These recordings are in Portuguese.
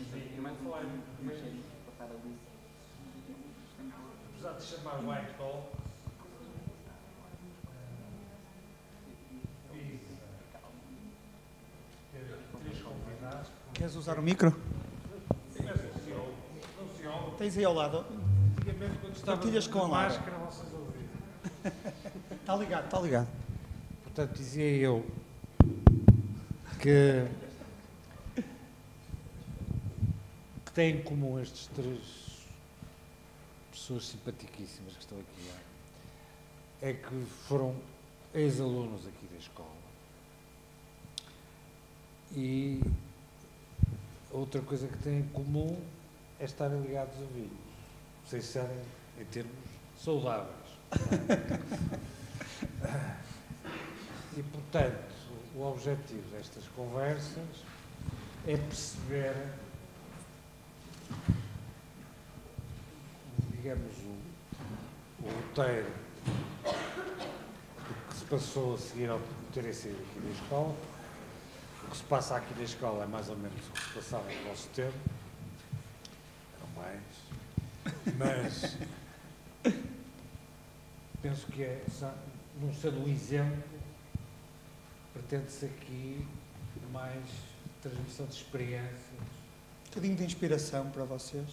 Apesar de chamar Whitehall, três convidados. Queres usar o micro? Tens aí ao lado. Partilhas com a Lara. Máscara, vocês ouviram. Está ligado, está ligado. Portanto, dizia eu que têm em comum estes três pessoas simpaticíssimas que estão aqui, é que foram ex-alunos aqui da escola. E outra coisa que têm em comum é estarem ligados a vinhos, sem serem, em termos saudáveis. E, portanto, o objetivo destas conversas é perceber, digamos, o roteiro do que se passou a seguir ao terem saído aqui da escola. O que se passa aqui na escola é mais ou menos o que se passava no nosso tempo, não mais, mas penso que não sendo um exemplo, pretende-se aqui mais transmissão de experiências. Um bocadinho de inspiração para vocês.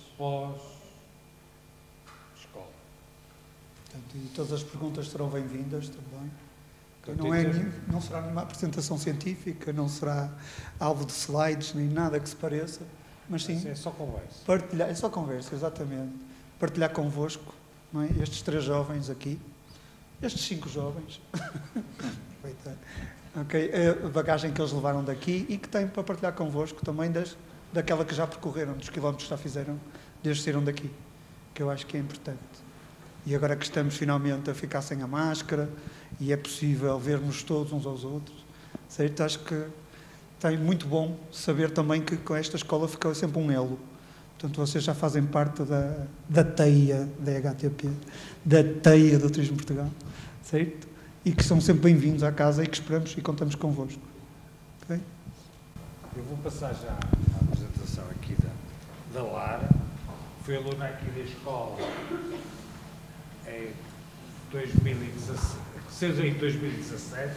Pós-escola. Portanto, e todas as perguntas serão bem-vindas também. Portanto, Não será nenhuma apresentação científica, não será alvo de slides, nem nada que se pareça, mas sim... É só conversa. Partilhar, é só conversa, exatamente. Partilhar convosco, não é? Estes três jovens aqui, estes 5 jovens, okay. A bagagem que eles levaram daqui e que têm para partilhar convosco também daquela que já percorreram, dos quilómetros que já fizeram desde que saíram daqui, que eu acho que é importante. E agora que estamos finalmente a ficar sem a máscara e é possível vermos todos uns aos outros, certo? Acho que tem muito bom saber também que com esta escola ficou sempre um elo. Portanto, vocês já fazem parte da teia da HTP, da teia do Turismo Portugal, certo? E que são sempre bem-vindos à casa e que esperamos e contamos convosco. Okay? Eu vou passar já à apresentação aqui da Lara. Foi aluna aqui da escola em 2017, saiu em 2017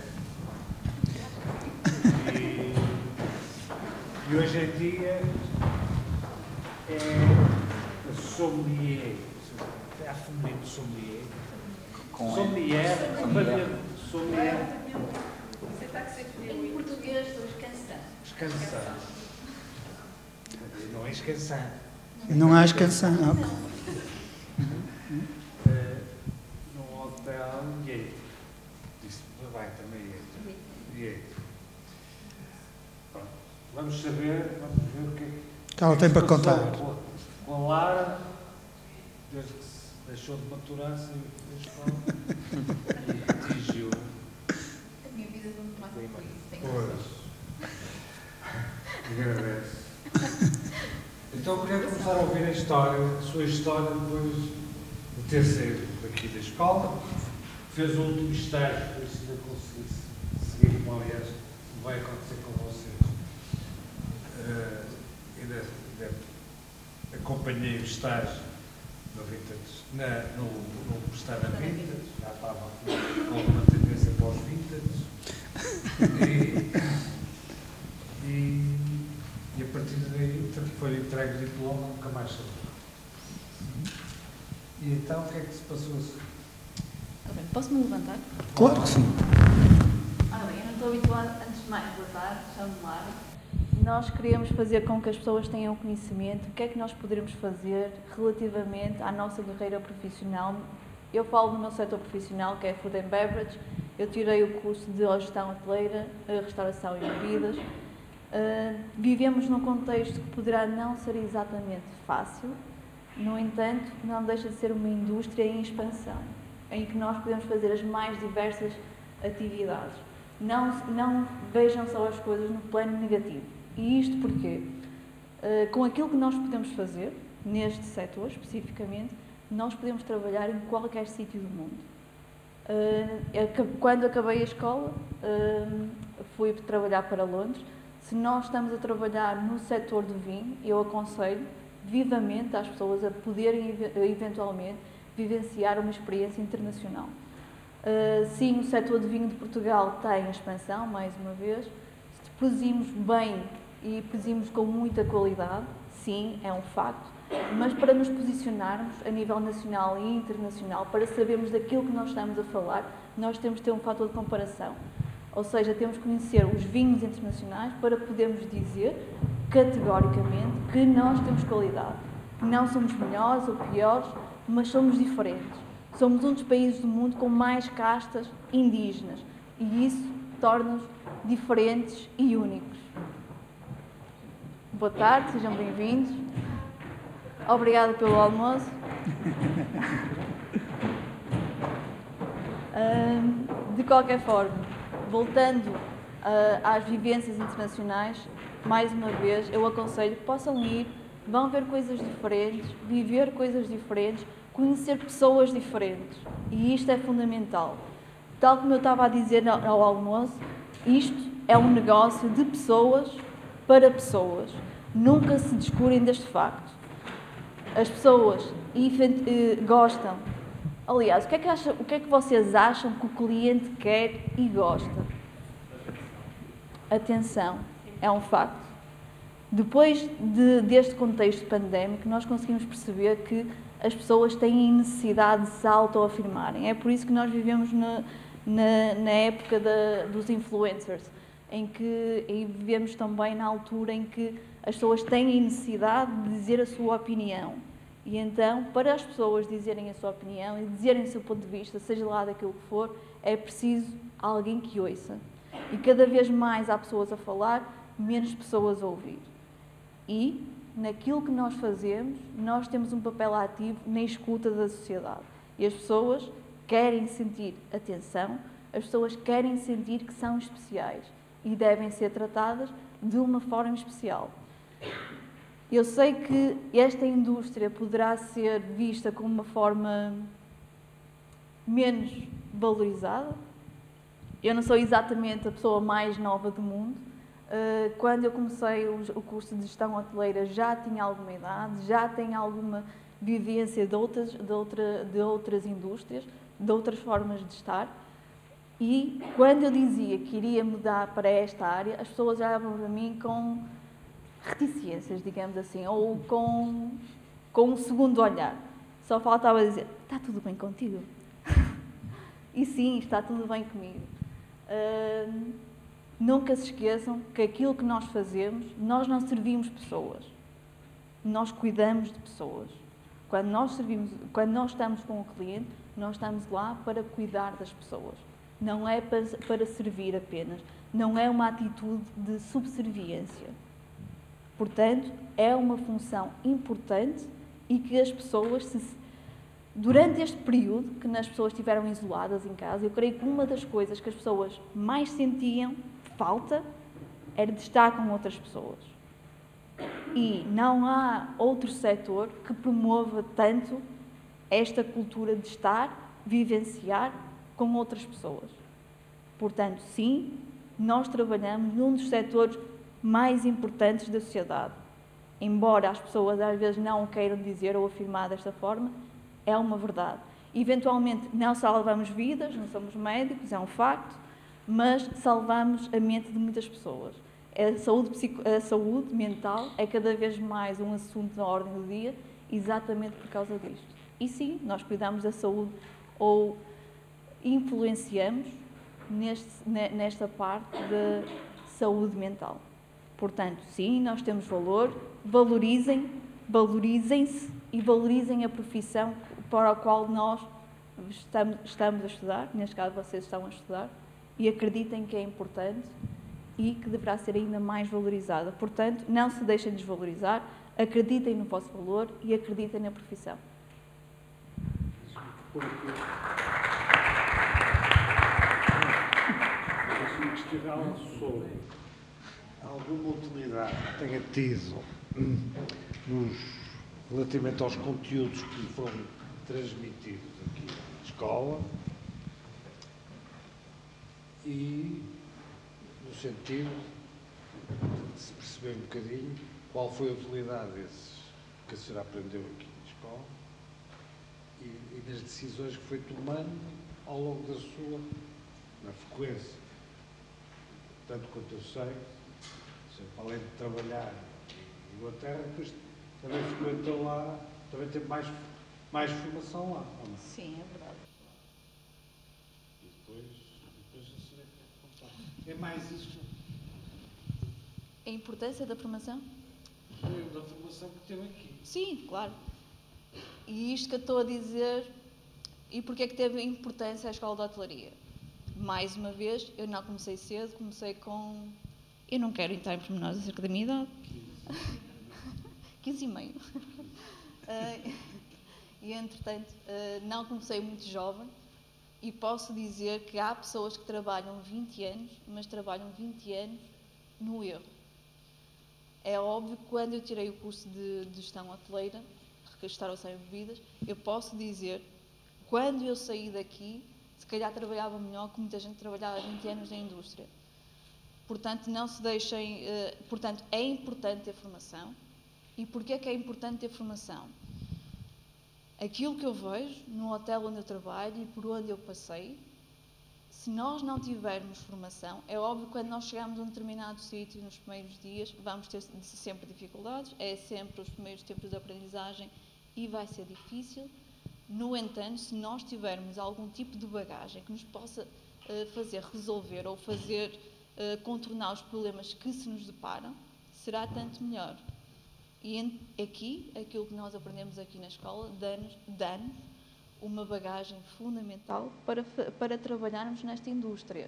e hoje em dia é a sommelier, é a feminino sommelier. Sommelier. Em português, são escançados. Escançados. Não é escançado. Não há escansão. Num hotel Yates. Disse-me bem também Yates. Vamos ver o que é Que ela tem para contar. Com a Lara, desde que se deixou de maturar, saiu da escola e atingiu. A minha vida é muito mais feliz. Pois. Agradeço. Então eu queria começar a ouvir a sua história depois de ter saído daqui da escola. Fez o último estágio, depois se ainda conseguisse seguir, como aliás vai acontecer com vocês. Acompanhei o estágio no Vintage, no estar na Vintage, já estava com uma tendência para os Vintage. E a partir daí, foi entregue o diploma, nunca mais soube. E então, o que é que se passou assim? Posso-me levantar? Claro que sim. Ora bem, eu não estou habituada, antes de mais, boa tarde, chamo-me Lara. Nós queremos fazer com que as pessoas tenham conhecimento do que é que nós poderemos fazer relativamente à nossa carreira profissional. Eu falo no meu setor profissional, que é Food and Beverage. Eu tirei o curso de gestão hoteleira, restauração e bebidas. Vivemos num contexto que poderá não ser exatamente fácil, no entanto, não deixa de ser uma indústria em expansão, em que nós podemos fazer as mais diversas atividades. Não vejam só as coisas no plano negativo. E isto porque, com aquilo que nós podemos fazer, neste setor especificamente, nós podemos trabalhar em qualquer sítio do mundo. Quando acabei a escola, fui trabalhar para Londres, Se nós estamos a trabalhar no setor do vinho, eu aconselho vivamente às pessoas a poderem eventualmente vivenciar uma experiência internacional. Sim, o setor de vinho de Portugal tem expansão, mais uma vez. Se produzimos bem e produzimos com muita qualidade, sim, é um facto, mas para nos posicionarmos a nível nacional e internacional, para sabermos daquilo que nós estamos a falar, nós temos de ter um fator de comparação. Ou seja, temos que conhecer os vinhos internacionais para podermos dizer categoricamente que nós temos qualidade. Que não somos melhores ou piores, mas somos diferentes. Somos um dos países do mundo com mais castas indígenas e isso torna-nos diferentes e únicos. Boa tarde, sejam bem-vindos. Obrigada pelo almoço. De qualquer forma, voltando às vivências internacionais, mais uma vez, eu aconselho que possam ir, vão ver coisas diferentes, viver coisas diferentes, conhecer pessoas diferentes. E isto é fundamental. Tal como eu estava a dizer ao almoço, isto é um negócio de pessoas para pessoas. Nunca se descurem deste facto. As pessoas gostam. Aliás, o que é que vocês acham que o cliente quer e gosta? Atenção, é um facto. Depois deste contexto pandémico, nós conseguimos perceber que as pessoas têm necessidade de se autoafirmarem. É por isso que nós vivemos na época dos influencers, e vivemos também na altura em que as pessoas têm necessidade de dizer a sua opinião. E então, para as pessoas dizerem a sua opinião e dizerem o seu ponto de vista, seja lá daquilo que for, é preciso alguém que ouça. E cada vez mais há pessoas a falar, menos pessoas a ouvir. E, naquilo que nós fazemos, nós temos um papel ativo na escuta da sociedade. E as pessoas querem sentir atenção, as pessoas querem sentir que são especiais e devem ser tratadas de uma forma especial. Eu sei que esta indústria poderá ser vista como uma forma menos valorizada. Eu não sou exatamente a pessoa mais nova do mundo. Quando eu comecei o curso de gestão hoteleira já tinha alguma idade, já tenho alguma vivência de outras indústrias, de outras formas de estar. E quando eu dizia que iria mudar para esta área, as pessoas olhavam para mim com reticências, digamos assim, ou com um segundo olhar. Só faltava dizer, está tudo bem contigo? E sim, está tudo bem comigo. Nunca se esqueçam que aquilo que nós fazemos, nós não servimos pessoas. Nós cuidamos de pessoas. Quando nós estamos com o cliente, nós estamos lá para cuidar das pessoas. Não é para servir apenas. Não é uma atitude de subserviência. Portanto, é uma função importante e que as pessoas, durante este período que as pessoas estiveram isoladas em casa, eu creio que uma das coisas que as pessoas mais sentiam falta era de estar com outras pessoas. E não há outro setor que promova tanto esta cultura de estar, vivenciar com outras pessoas. Portanto, sim, nós trabalhamos num dos setores mais importantes da sociedade. Embora as pessoas às vezes não o queiram dizer ou afirmar desta forma, é uma verdade. Eventualmente não salvamos vidas, não somos médicos, é um facto, mas salvamos a mente de muitas pessoas. A saúde mental é cada vez mais um assunto na ordem do dia, exatamente por causa disto. E sim, nós cuidamos da saúde ou influenciamos nesta parte da saúde mental. Portanto, sim, nós temos valor, valorizem-se e valorizem a profissão para a qual nós estamos a estudar, neste caso vocês estão a estudar, e acreditem que é importante e que deverá ser ainda mais valorizada. Portanto, não se deixem desvalorizar, acreditem no vosso valor e acreditem na profissão. Deixe-me questioná-la sobre alguma utilidade que tenha tido relativamente aos conteúdos que foram transmitidos aqui na escola e no sentido de se perceber um bocadinho qual foi a utilidade desses que a senhora aprendeu aqui na escola e das decisões que foi tomando ao longo da sua, na frequência. Tanto quanto eu sei, além de trabalhar em Inglaterra, depois também frequentou lá, também teve mais formação lá. Ou não? Sim, é verdade. E depois a senhora quer contar. É mais isso. A importância da formação? Da formação que teve aqui. Sim, claro. E isto que eu estou a dizer, e porque é que teve importância a escola de hotelaria? Mais uma vez, eu não comecei cedo, comecei com... Eu não quero entrar em pormenores acerca da minha idade. 15 e meio. E, entretanto, não comecei muito jovem e posso dizer que há pessoas que trabalham 20 anos, mas trabalham 20 anos no erro. É óbvio que quando eu tirei o curso de gestão hoteleira, restauração e bebidas, eu posso dizer, quando eu saí daqui, se calhar trabalhava melhor que muita gente que trabalhava 20 anos na indústria. Portanto, não se deixem... portanto, é importante ter formação. E porquê é que é importante ter formação? Aquilo que eu vejo no hotel onde eu trabalho e por onde eu passei, se nós não tivermos formação, é óbvio que quando nós chegamos a um determinado sítio nos primeiros dias, vamos ter sempre dificuldades, é sempre os primeiros tempos de aprendizagem e vai ser difícil. No entanto, se nós tivermos algum tipo de bagagem que nos possa fazer resolver ou fazer contornar os problemas que se nos deparam, será tanto melhor. E aqui, aquilo que nós aprendemos aqui na escola, dá-nos uma bagagem fundamental para trabalharmos nesta indústria.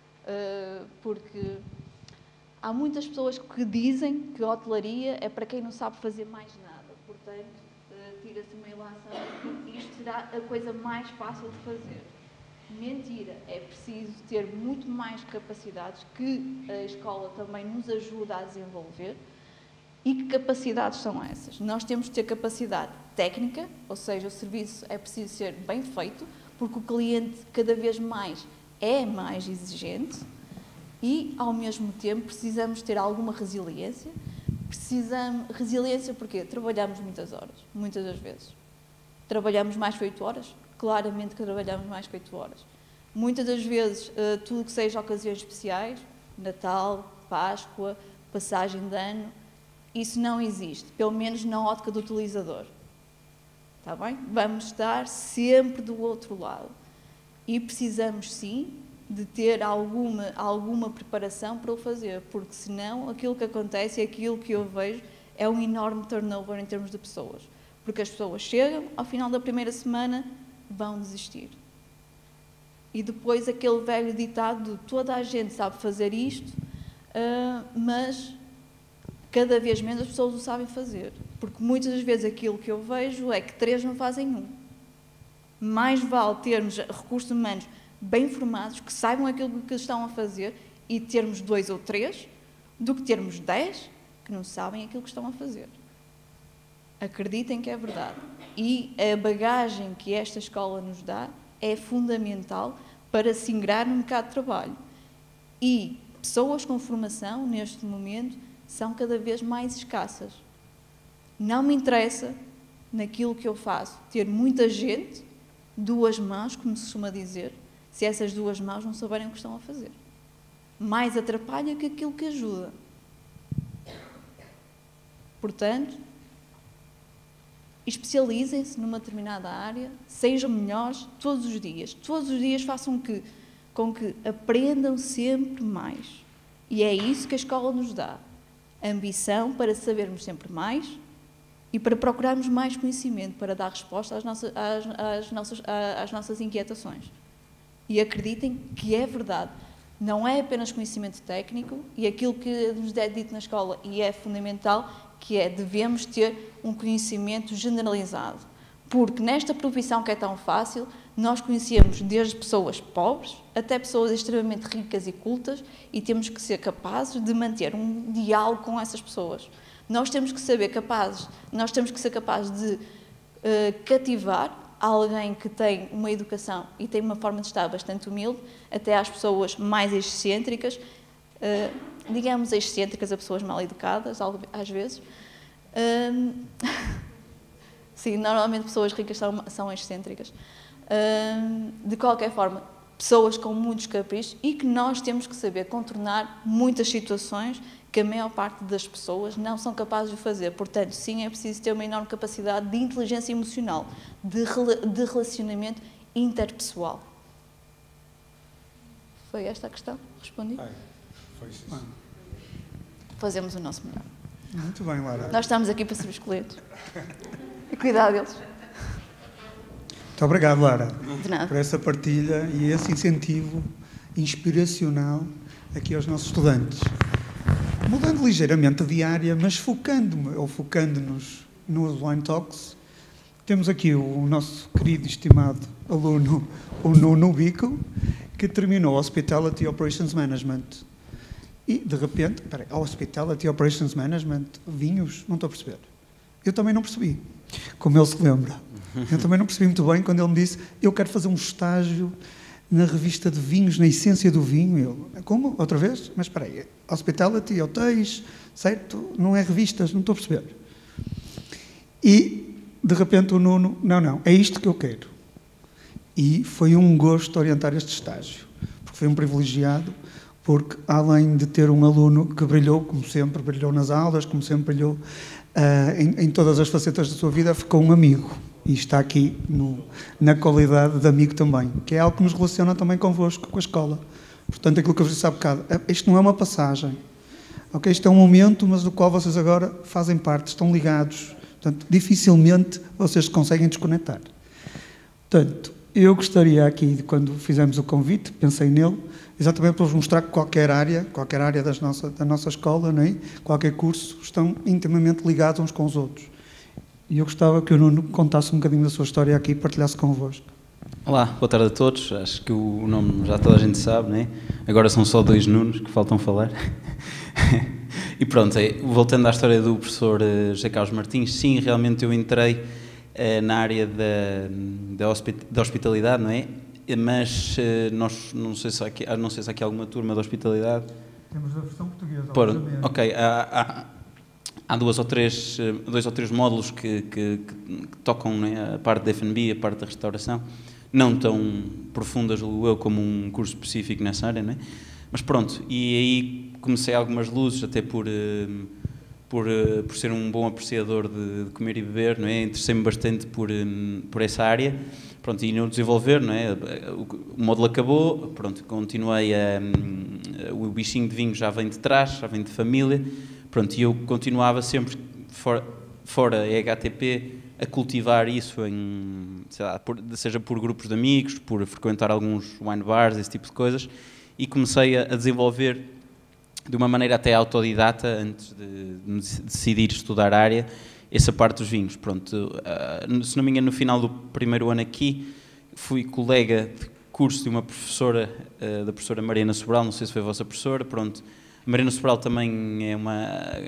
Porque há muitas pessoas que dizem que a hotelaria é para quem não sabe fazer mais nada. Portanto, tira-se uma ilação e isto será a coisa mais fácil de fazer. Mentira, é preciso ter muito mais capacidades que a escola também nos ajuda a desenvolver. E que capacidades são essas? Nós temos de ter capacidade técnica, ou seja, o serviço é preciso ser bem feito, porque o cliente cada vez mais é mais exigente e, ao mesmo tempo, precisamos ter alguma resiliência. Resiliência porque trabalhamos muitas horas, muitas das vezes. Trabalhamos mais que 8 horas? Claramente que trabalhamos mais que 8 horas. Muitas das vezes, tudo que seja ocasiões especiais, Natal, Páscoa, passagem de ano, isso não existe, pelo menos na ótica do utilizador. Está bem? Vamos estar sempre do outro lado. E precisamos, sim, de ter alguma preparação para o fazer, porque senão aquilo que acontece e aquilo que eu vejo é um enorme turnover em termos de pessoas. Porque as pessoas chegam, ao final da primeira semana, vão desistir. E depois aquele velho ditado de toda a gente sabe fazer isto, mas cada vez menos as pessoas o sabem fazer. Porque muitas das vezes aquilo que eu vejo é que 3 não fazem 1. Mais vale termos recursos humanos bem formados, que saibam aquilo que estão a fazer, e termos 2 ou 3, do que termos 10 que não sabem aquilo que estão a fazer. Acreditem que é verdade. E a bagagem que esta escola nos dá é fundamental para se ingrar no mercado de trabalho. E pessoas com formação, neste momento, são cada vez mais escassas. Não me interessa, naquilo que eu faço, ter muita gente, 2 mãos, como se costuma dizer, se essas 2 mãos não souberem o que estão a fazer. Mais atrapalha que aquilo que ajuda. Portanto, especializem-se numa determinada área, sejam melhores todos os dias. Todos os dias façam com que aprendam sempre mais. E é isso que a escola nos dá. Ambição para sabermos sempre mais e para procurarmos mais conhecimento, para dar resposta às nossas inquietações. E acreditem que é verdade. Não é apenas conhecimento técnico e aquilo que nos é dito na escola e é fundamental, que é devemos ter um conhecimento generalizado. Porque nesta profissão que é tão fácil, nós conhecemos desde pessoas pobres até pessoas extremamente ricas e cultas e temos que ser capazes de manter um diálogo com essas pessoas. Nós temos que ser capazes de cativar alguém que tem uma educação e tem uma forma de estar bastante humilde, até às pessoas mais excêntricas, digamos, excêntricas a pessoas mal educadas, às vezes. Sim, normalmente pessoas ricas são excêntricas. De qualquer forma, pessoas com muitos caprichos e que nós temos que saber contornar muitas situações que a maior parte das pessoas não são capazes de fazer. Portanto, sim, é preciso ter uma enorme capacidade de inteligência emocional, de relacionamento interpessoal. Foi esta a questão? Respondi? Foi isso. Fazemos o nosso melhor. Muito bem, Lara. Nós estamos aqui para ser escolhidos. E cuidar deles. Muito obrigado, Lara, De nada. por essa partilha e esse incentivo inspiracional aqui aos nossos estudantes. Mudando ligeiramente de área, mas focando-nos nos Wine Talks, temos aqui o nosso querido e estimado aluno, o Nuno Bico, que terminou Hospitality Operations Management. E, de repente, Hospitality Operations Management, vinhos, não estou a perceber. Eu também não percebi, como ele se lembra. Eu também não percebi muito bem quando ele me disse: eu quero fazer um estágio na revista de vinhos, na essência do vinho. Eu, como? Outra vez? Mas espera aí, Hospitality, hotéis, certo? Não é revistas, não estou a perceber. E, de repente, o Nuno: não, é isto que eu quero. E foi um gosto orientar este estágio, porque foi um privilegiado, porque além de ter um aluno que brilhou, como sempre, brilhou nas aulas, como sempre brilhou em todas as facetas da sua vida, ficou um amigo. E está aqui na qualidade de amigo também, que é algo que nos relaciona também convosco, com a escola. Portanto, aquilo que eu vos disse há bocado, isto não é uma passagem. Okay? Isto é um momento, mas do qual vocês agora fazem parte, estão ligados. Portanto, dificilmente vocês se conseguem desconectar. Portanto, eu gostaria aqui, quando fizemos o convite, pensei nele, exatamente para vos mostrar que qualquer área da nossa escola, não é? Qualquer curso, estão intimamente ligados uns com os outros. E eu gostava que o Nuno contasse um bocadinho da sua história aqui e partilhasse convosco. Olá, boa tarde a todos. Acho que o nome já toda a gente sabe, não é? Agora são só 2 Nunos que faltam falar. E pronto, voltando à história do professor José Carlos Martins, sim, realmente eu entrei na área da hospitalidade, não é? Mas nós, não sei se há aqui alguma turma de hospitalidade. Temos a versão portuguesa. Ok, há 2 ou 3 módulos que tocam, né, a parte da F&B, a parte da restauração, não tão profundas, julgo eu, como um curso específico nessa área, né? Mas pronto, e aí comecei algumas luzes, até por ser um bom apreciador de comer e beber, não é? Interessei-me bastante por essa área, pronto, e no desenvolver, não é? O módulo acabou, pronto, continuei o bichinho de vinho já vem de trás, já vem de família. Pronto, e eu continuava sempre, fora EHTP, a cultivar isso, sei lá, seja por grupos de amigos, por frequentar alguns wine bars, esse tipo de coisas, e comecei a desenvolver de uma maneira até autodidata, antes de decidir estudar a área, essa parte dos vinhos. Pronto, se não me engano, no final do primeiro ano aqui, fui colega de curso de uma professora, da professora Mariana Sobral, não sei se foi a vossa professora, pronto. A Mariana Sobral também é uma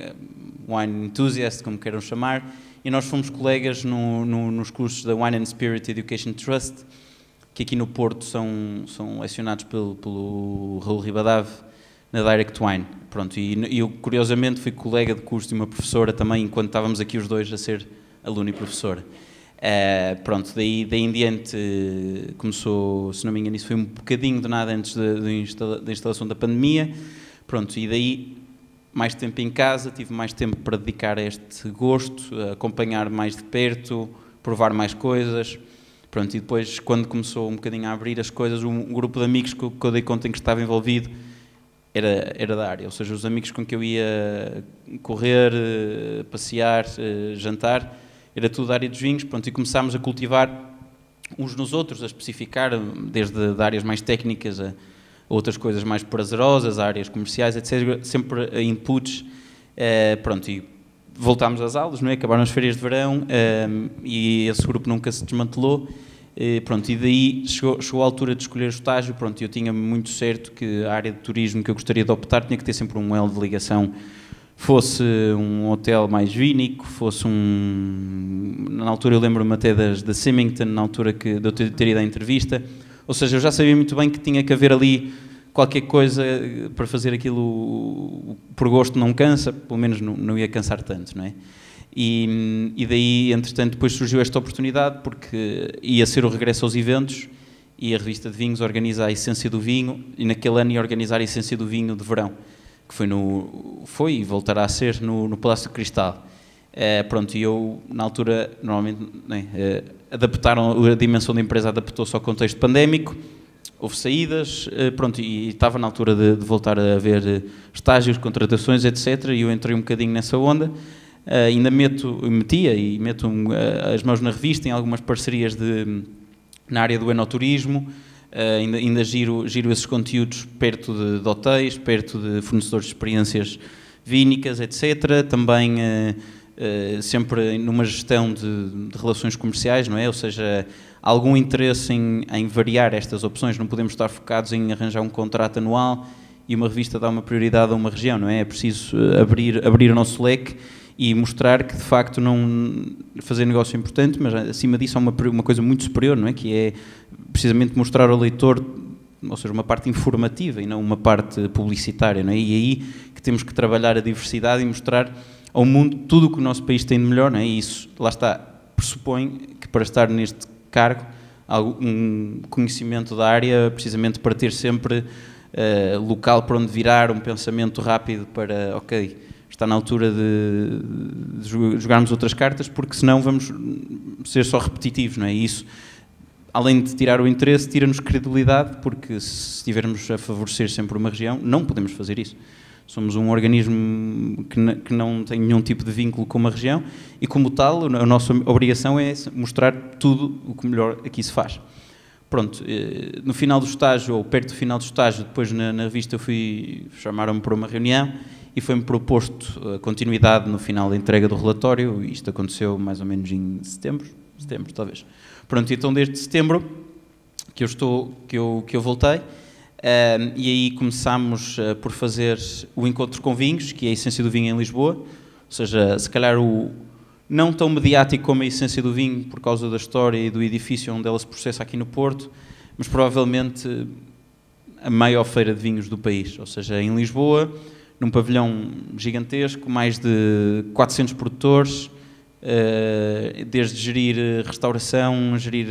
wine enthusiast, como queiram chamar, e nós fomos colegas nos cursos da Wine and Spirit Education Trust, que aqui no Porto são lecionados pelo Raul Ribadave na Direct Wine. Pronto, e eu, curiosamente, fui colega de curso de uma professora também, enquanto estávamos aqui os dois a ser aluno e professora. Pronto, daí em diante começou, se não me engano, isso foi um bocadinho de nada antes da instalação da pandemia. Pronto, e daí, mais tempo em casa, tive mais tempo para dedicar a este gosto, a acompanhar mais de perto, provar mais coisas. Pronto, e depois, quando começou um bocadinho a abrir as coisas, um grupo de amigos que eu dei conta em que estava envolvido era da área. Ou seja, os amigos com que eu ia correr, passear, jantar, era tudo da área dos vinhos. Pronto, e começámos a cultivar uns nos outros, a especificar, desde áreas mais técnicas a outras coisas mais prazerosas, áreas comerciais, etc. Sempre inputs. Pronto, e voltámos às aulas, não é? Acabaram as férias de verão e esse grupo nunca se desmantelou. Pronto, e daí chegou a altura de escolher o estágio. Pronto, eu tinha muito certo que a área de turismo que eu gostaria de optar tinha que ter sempre um elo de ligação. Fosse um hotel mais vínico, fosse na altura eu lembro-me até da Symington, na altura de eu ter ido à entrevista. Ou seja, eu já sabia muito bem que tinha que haver ali qualquer coisa para fazer aquilo por gosto não cansa, pelo menos não ia cansar tanto, não é? E daí, entretanto, depois surgiu esta oportunidade, porque ia ser o regresso aos eventos, e a revista de vinhos organiza a Essência do Vinho, e naquele ano ia organizar a Essência do Vinho de verão, que foi e voltará a ser no Palácio de Cristal. Pronto, e eu, na altura, normalmente, adaptaram, a dimensão da empresa adaptou-se ao contexto pandémico, houve saídas, pronto, e estava na altura de voltar a haver estágios, contratações, etc., e eu entrei um bocadinho nessa onda. Ainda meto as mãos na revista, em algumas parcerias na área do enoturismo, ainda giro esses conteúdos perto de hotéis, perto de fornecedores de experiências vínicas, etc. Também sempre numa gestão de relações comerciais, não é? Ou seja, algum interesse em variar estas opções, não podemos estar focados em arranjar um contrato anual e uma revista dá uma prioridade a uma região, não é? É preciso abrir o nosso leque e mostrar que, de facto, fazer negócio é importante, mas acima disso há uma coisa muito superior, não é? Que é precisamente mostrar ao leitor, ou seja, uma parte informativa e não uma parte publicitária, não é? E aí que temos que trabalhar a diversidade e mostrar ao mundo tudo o que o nosso país tem de melhor, não é? E isso, lá está, pressupõe que para estar neste cargo, algum conhecimento da área, precisamente para ter sempre local para onde virar, um pensamento rápido para, ok, está na altura de jogarmos outras cartas, porque senão vamos ser só repetitivos, não é? E isso, além de tirar o interesse, tira-nos credibilidade, porque se estivermos a favorecer sempre uma região, não podemos fazer isso. Somos um organismo que não tem nenhum tipo de vínculo com uma região e, como tal, a nossa obrigação é mostrar tudo o que melhor aqui se faz. Pronto, no final do estágio, ou perto do final do estágio, depois na revista chamaram-me para uma reunião e foi-me proposto a continuidade no final da entrega do relatório. Isto aconteceu mais ou menos em setembro talvez. Pronto, então desde setembro que eu voltei, e aí começámos por fazer o Encontro com Vinhos, que é a Essência do Vinho em Lisboa, ou seja, se calhar não tão mediático como a Essência do Vinho por causa da história e do edifício onde ela se processa aqui no Porto, mas provavelmente a maior feira de vinhos do país, ou seja, em Lisboa, num pavilhão gigantesco, mais de 400 produtores, desde gerir restauração, gerir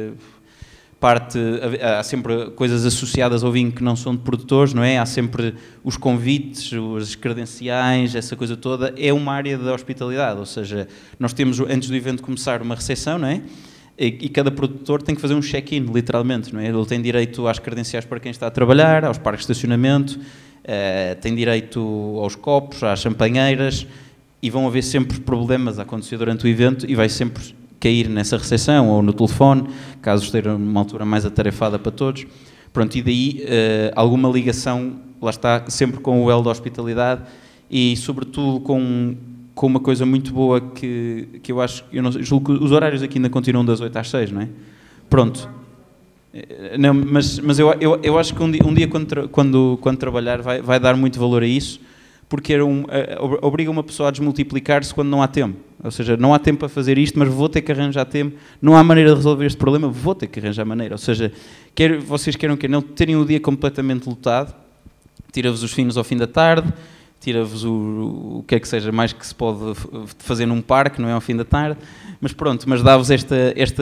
há sempre coisas associadas ao vinho que não são de produtores, não é? Há sempre os convites, as credenciais, essa coisa toda. É uma área da hospitalidade, ou seja, nós temos, antes do evento começar, uma recepção, não é? E cada produtor tem que fazer um check-in, literalmente, não é? Ele tem direito às credenciais para quem está a trabalhar, aos parques de estacionamento, tem direito aos copos, às champanheiras, e vão haver sempre problemas a acontecer durante o evento e vai sempre cair nessa recepção ou no telefone, caso esteja numa altura mais atarefada para todos. Pronto, e daí alguma ligação, lá está, sempre com o elo da hospitalidade e, sobretudo, com uma coisa muito boa que eu acho, julgo que os horários aqui ainda continuam das 8 às 6, não é? Pronto. Não, mas eu acho que um dia quando trabalhar vai dar muito valor a isso, porque obriga uma pessoa a desmultiplicar-se quando não há tempo. Ou seja, não há tempo para fazer isto, mas vou ter que arranjar tempo. Não há maneira de resolver este problema, vou ter que arranjar maneira. Ou seja, vocês queiram que não terem o dia completamente lotado, tira-vos os finos ao fim da tarde, tira-vos o que é que seja mais que se pode fazer num parque, não é ao fim da tarde, mas pronto, mas dá-vos esta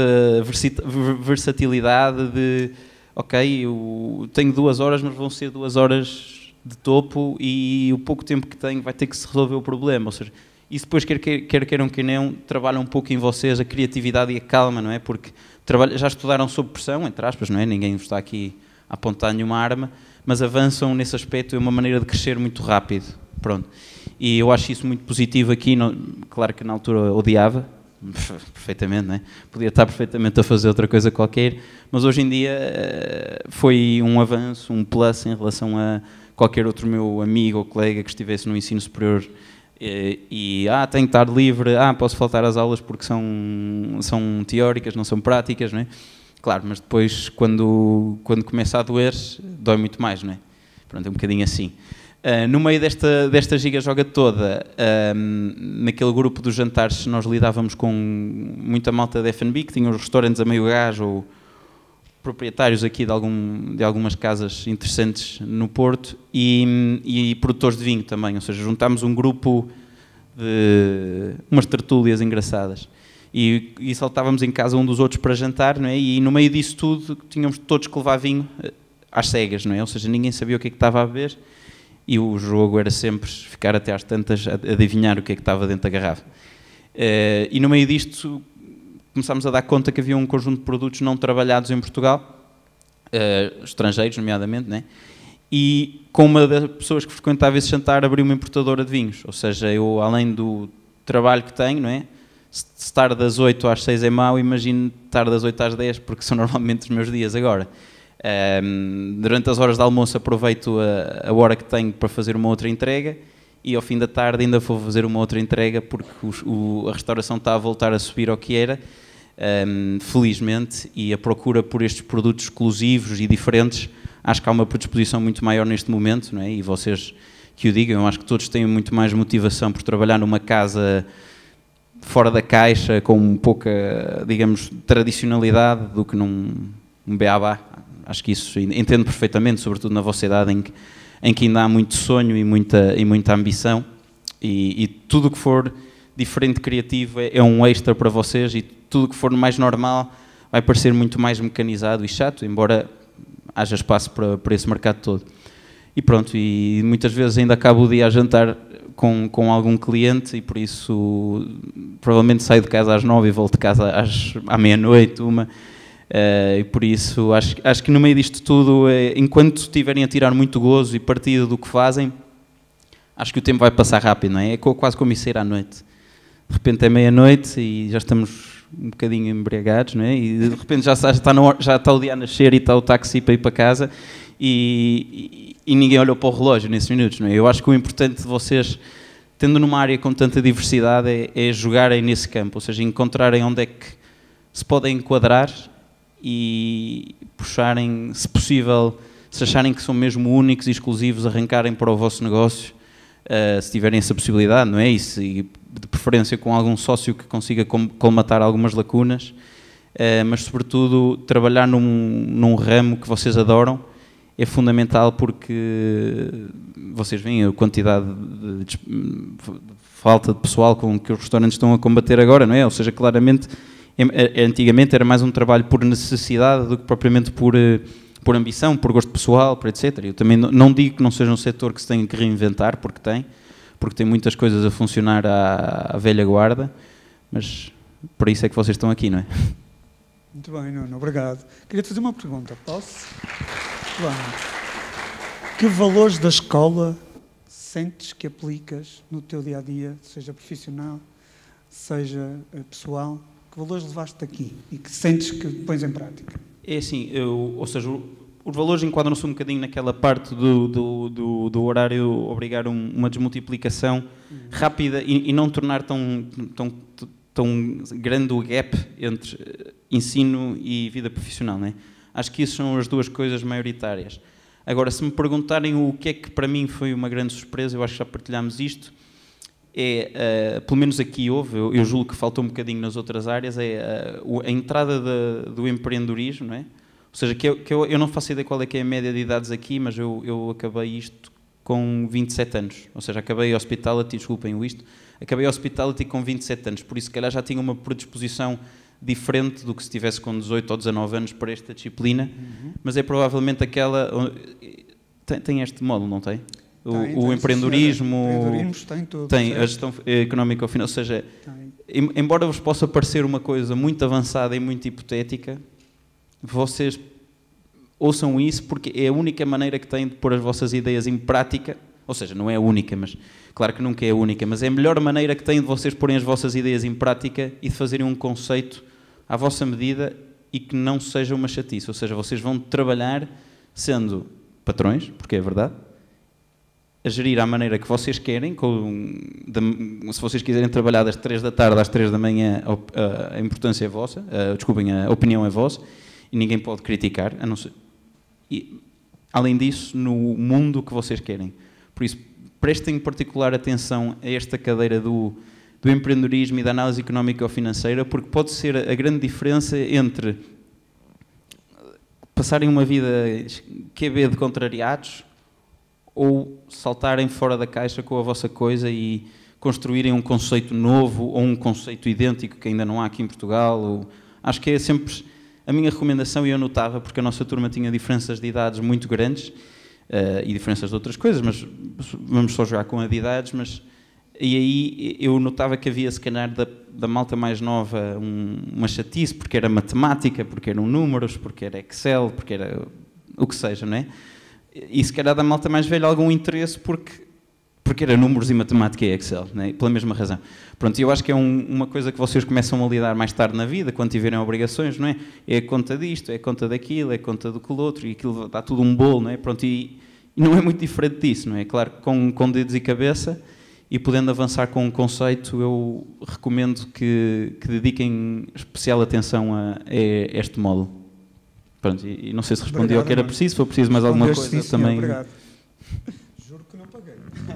versatilidade de, ok, eu tenho 2 horas, mas vão ser 2 horas de topo e o pouco tempo que tenho vai ter que se resolver o problema, ou seja, isso depois queiram que não, trabalha um pouco em vocês a criatividade e a calma, não é? Porque já estudaram sob pressão, entre aspas, não é? Ninguém está aqui a apontar nenhuma arma, mas avançam nesse aspecto, é uma maneira de crescer muito rápido, pronto. E eu acho isso muito positivo aqui, claro que na altura odiava, perfeitamente, não é? Podia estar perfeitamente a fazer outra coisa qualquer, mas hoje em dia foi um avanço, um plus em relação a qualquer outro meu amigo ou colega que estivesse no ensino superior e tenho que estar livre, posso faltar às aulas porque são teóricas, não são práticas, não é? Claro, mas depois quando começa a doer, dói muito mais, não é? Pronto, é um bocadinho assim. No meio desta giga-joga toda, naquele grupo dos jantares, nós lidávamos com muita malta de F&B, que tinha os restaurantes a meio gás ou proprietários aqui de algumas casas interessantes no Porto e produtores de vinho também, ou seja, juntámos um grupo de umas tertúlias engraçadas e saltávamos em casa um dos outros para jantar, não é? E no meio disso tudo tínhamos todos que levar vinho às cegas, não é? Ou seja, ninguém sabia o que é que estava a beber e o jogo era sempre ficar até às tantas a adivinhar o que é que estava dentro da garrafa. E no meio disto começámos a dar conta que havia um conjunto de produtos não trabalhados em Portugal, estrangeiros nomeadamente, né? E com uma das pessoas que frequentava esse jantar abri uma importadora de vinhos, ou seja, eu além do trabalho que tenho, não é? Se estar das 8 às 6 é mau, imagino estar das 8 às 10, porque são normalmente os meus dias agora. Durante as horas de almoço aproveito a hora que tenho para fazer uma outra entrega e ao fim da tarde ainda vou fazer uma outra entrega porque a restauração está a voltar a subir ao que era, felizmente, e a procura por estes produtos exclusivos e diferentes, acho que há uma predisposição muito maior neste momento, não é? E vocês que o digam, eu acho que todos têm muito mais motivação por trabalhar numa casa fora da caixa, com pouca, digamos, tradicionalidade do que num beabá. Acho que isso entendo perfeitamente, sobretudo na vossa idade em que ainda há muito sonho e muita ambição e tudo o que for diferente, criativo é um extra para vocês e tudo o que for mais normal vai parecer muito mais mecanizado e chato, embora haja espaço para esse mercado todo. E pronto, e muitas vezes ainda acabo o dia a jantar com algum cliente e por isso provavelmente saio de casa às 9 e volto de casa à meia-noite, uma. E por isso acho que no meio disto tudo, enquanto estiverem a tirar muito gozo e partido do que fazem, acho que o tempo vai passar rápido, não é? É quase como isso ir à noite. De repente é meia-noite e já estamos um bocadinho embriagados, não é? E de repente já está o dia a nascer e está o táxi para ir para casa e ninguém olhou para o relógio nesses minutos, não é? Eu acho que o importante de vocês, tendo numa área com tanta diversidade, é jogarem nesse campo, ou seja, encontrarem onde é que se podem enquadrar e puxarem, se possível, se acharem que são mesmo únicos e exclusivos, arrancarem para o vosso negócio, se tiverem essa possibilidade, não é? E de preferência com algum sócio que consiga colmatar algumas lacunas, mas sobretudo trabalhar num ramo que vocês adoram é fundamental porque vocês veem a quantidade de falta de pessoal com que os restaurantes estão a combater agora, não é? Ou seja, claramente, antigamente era mais um trabalho por necessidade do que propriamente por ambição, por gosto pessoal, por etc. Eu também não digo que não seja um setor que se tenha que reinventar, porque tem muitas coisas a funcionar à velha guarda, mas por isso é que vocês estão aqui, não é? Muito bem, Nuno, obrigado. Queria te fazer uma pergunta, posso? Bem, que valores da escola sentes que aplicas no teu dia-a-dia, seja profissional, seja pessoal? Que valores levaste daqui e que sentes que pões em prática? É assim, ou seja, os valores enquadram-se um bocadinho naquela parte do horário obrigar uma desmultiplicação rápida e não tornar tão grande o gap entre ensino e vida profissional, não é? Acho que isso são as duas coisas maioritárias. Agora, se me perguntarem o que é que para mim foi uma grande surpresa, eu acho que já partilhámos isto, pelo menos aqui houve, eu julgo que faltou um bocadinho nas outras áreas, a entrada do empreendedorismo, não é? Ou seja, eu não faço ideia qual é que é a média de idades aqui, mas eu acabei isto com 27 anos, ou seja, acabei hospitality, desculpem acabei hospitality com 27 anos, por isso se calhar já tinha uma predisposição diferente do que se tivesse com 18 ou 19 anos para esta disciplina, mas é provavelmente aquela... Tem este módulo, não tem? O empreendedorismo, tem tudo, tem a gestão económica ou financeira, ou seja, embora vos possa parecer uma coisa muito avançada e muito hipotética, vocês ouçam isso porque é a única maneira que têm de pôr as vossas ideias em prática, ou seja, não é a única, mas claro que nunca é a única, mas é a melhor maneira que têm de vocês porem as vossas ideias em prática e de fazerem um conceito à vossa medida e que não seja uma chatice, ou seja, vocês vão trabalhar sendo patrões, porque é verdade, a gerir à maneira que vocês querem, se vocês quiserem trabalhar das 3 da tarde às 3 da manhã, a importância é vossa, desculpem, a opinião é vossa, e ninguém pode criticar, a não ser... E, além disso, no mundo que vocês querem. Por isso, prestem particular atenção a esta cadeira do empreendedorismo e da análise económica ou financeira, porque pode ser a grande diferença entre... passarem uma vida QB de contrariados ou saltarem fora da caixa com a vossa coisa e construírem um conceito novo ou um conceito idêntico que ainda não há aqui em Portugal. Acho que é sempre a minha recomendação, e eu notava, porque a nossa turma tinha diferenças de idades muito grandes e diferenças de outras coisas, mas vamos só jogar com a de idades, mas e aí eu notava que havia, se calhar, da malta mais nova uma chatice, porque era matemática, porque eram números, porque era Excel, porque era o que seja, não é? E se calhar da malta mais velha algum interesse porque era números e matemática e Excel, não é? Pela mesma razão. Pronto, eu acho que é uma coisa que vocês começam a lidar mais tarde na vida, quando tiverem obrigações, não é? É a conta disto, é a conta daquilo, é a conta do que o outro, e aquilo dá tudo um bolo, não é? Pronto, e não é muito diferente disso, não é? Claro, com dedos e cabeça, e podendo avançar com um conceito, eu recomendo que dediquem especial atenção a este módulo. Pronto, e não sei se respondi ao que era preciso, se for preciso mais alguma coisa sim, também. Obrigado. Juro que não paguei.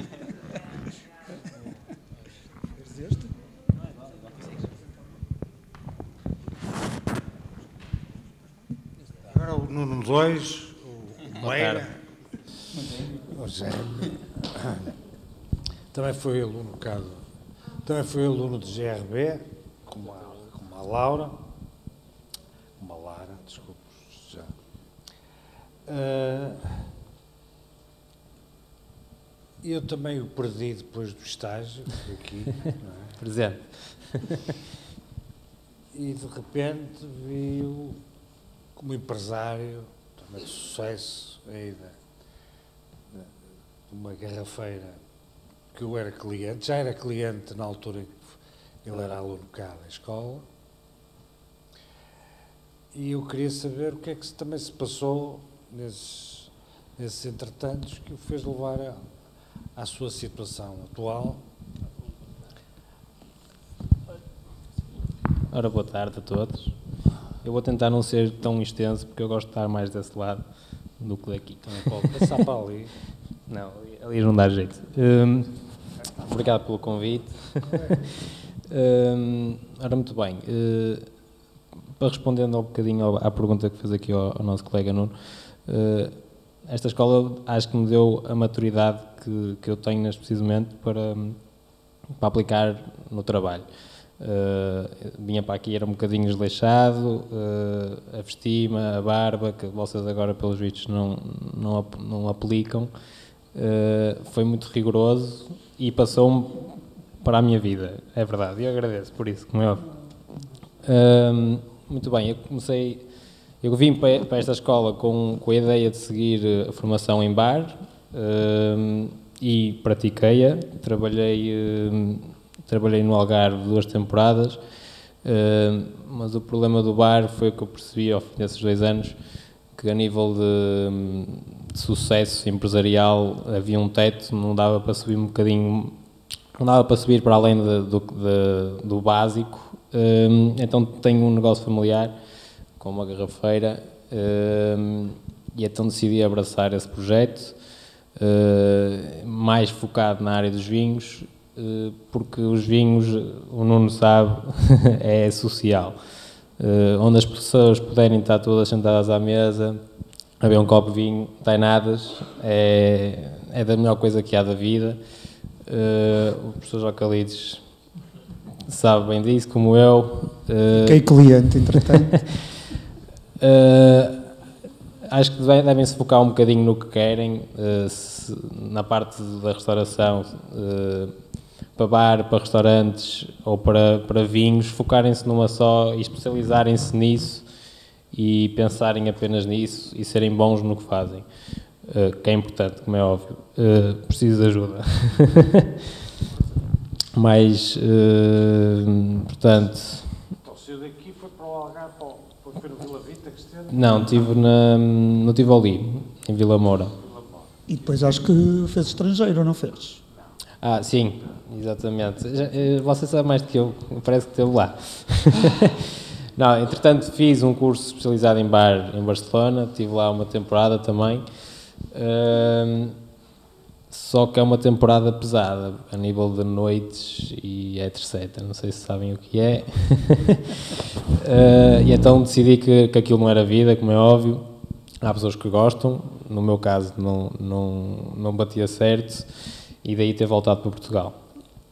Queres este? Agora o Nuno 2, o Meira, o Zé. Também foi aluno, também foi aluno de GRB, como a Laura, como a Lara, desculpe já. Eu também o perdi depois do estágio, aqui, não é? Presente. E de repente vi-o como empresário, também de sucesso, aí de uma garrafeira, que eu era cliente, já era cliente na altura em que ele era aluno cá da escola, e eu queria saber o que é que também se passou nesses entretantos que o fez levar à sua situação atual. Ora, boa tarde a todos. Eu vou tentar não ser tão extenso, porque eu gosto de estar mais desse lado do que daqui. Também pode passar para ali. Não, ali não dá jeito. Obrigado pelo convite. Ora, muito bem. Para respondendo um bocadinho à pergunta que fez aqui ao nosso colega Nuno, esta escola acho que me deu a maturidade que eu tenho neste preciso momento para aplicar no trabalho. Vinha para aqui, era um bocadinho desleixado, a vestima, a barba, que vocês agora pelos vistos não aplicam, foi muito rigoroso e passou-me para a minha vida, é verdade, e eu agradeço por isso, como é óbvio. Muito bem, eu vim para esta escola com a ideia de seguir a formação em bar e pratiquei-a, trabalhei no Algarve 2 temporadas, mas o problema do bar foi que eu percebi ao fim desses 2 anos que a nível de sucesso empresarial havia um teto, não dava para subir um bocadinho, não dava para subir para além do básico. Então tenho um negócio familiar com uma garrafeira e então decidi abraçar esse projeto, mais focado na área dos vinhos, porque os vinhos, o Nuno sabe, é social. Onde as pessoas puderem estar todas sentadas à mesa, a beber um copo de vinho, tainadas, é da melhor coisa que há da vida. O professor Jocalides sabe bem disso, como eu. Fiquei cliente, entretanto. Acho que devem-se focar um bocadinho no que querem, na parte da restauração, para bar, para restaurantes ou para vinhos, focarem-se numa só e especializarem-se nisso e pensarem apenas nisso e serem bons no que fazem, que é importante, como é óbvio. Preciso de ajuda. Mas, portanto... Então, saiu daqui, foi para o Algarve, para ver o Vila Vita, que esteve? Não, estive no Tivoli, em Vila Moura. E depois acho que fez estrangeiro, não fez? Ah, sim, exatamente. Você sabe mais do que eu, parece que esteve lá. Não, entretanto fiz um curso especializado em bar em Barcelona, estive lá uma temporada também, só que é uma temporada pesada, a nível de noites e etc. Não sei se sabem o que é. E então decidi que aquilo não era vida, como é óbvio, Há pessoas que gostam, no meu caso não batia certo e daí ter voltado para Portugal.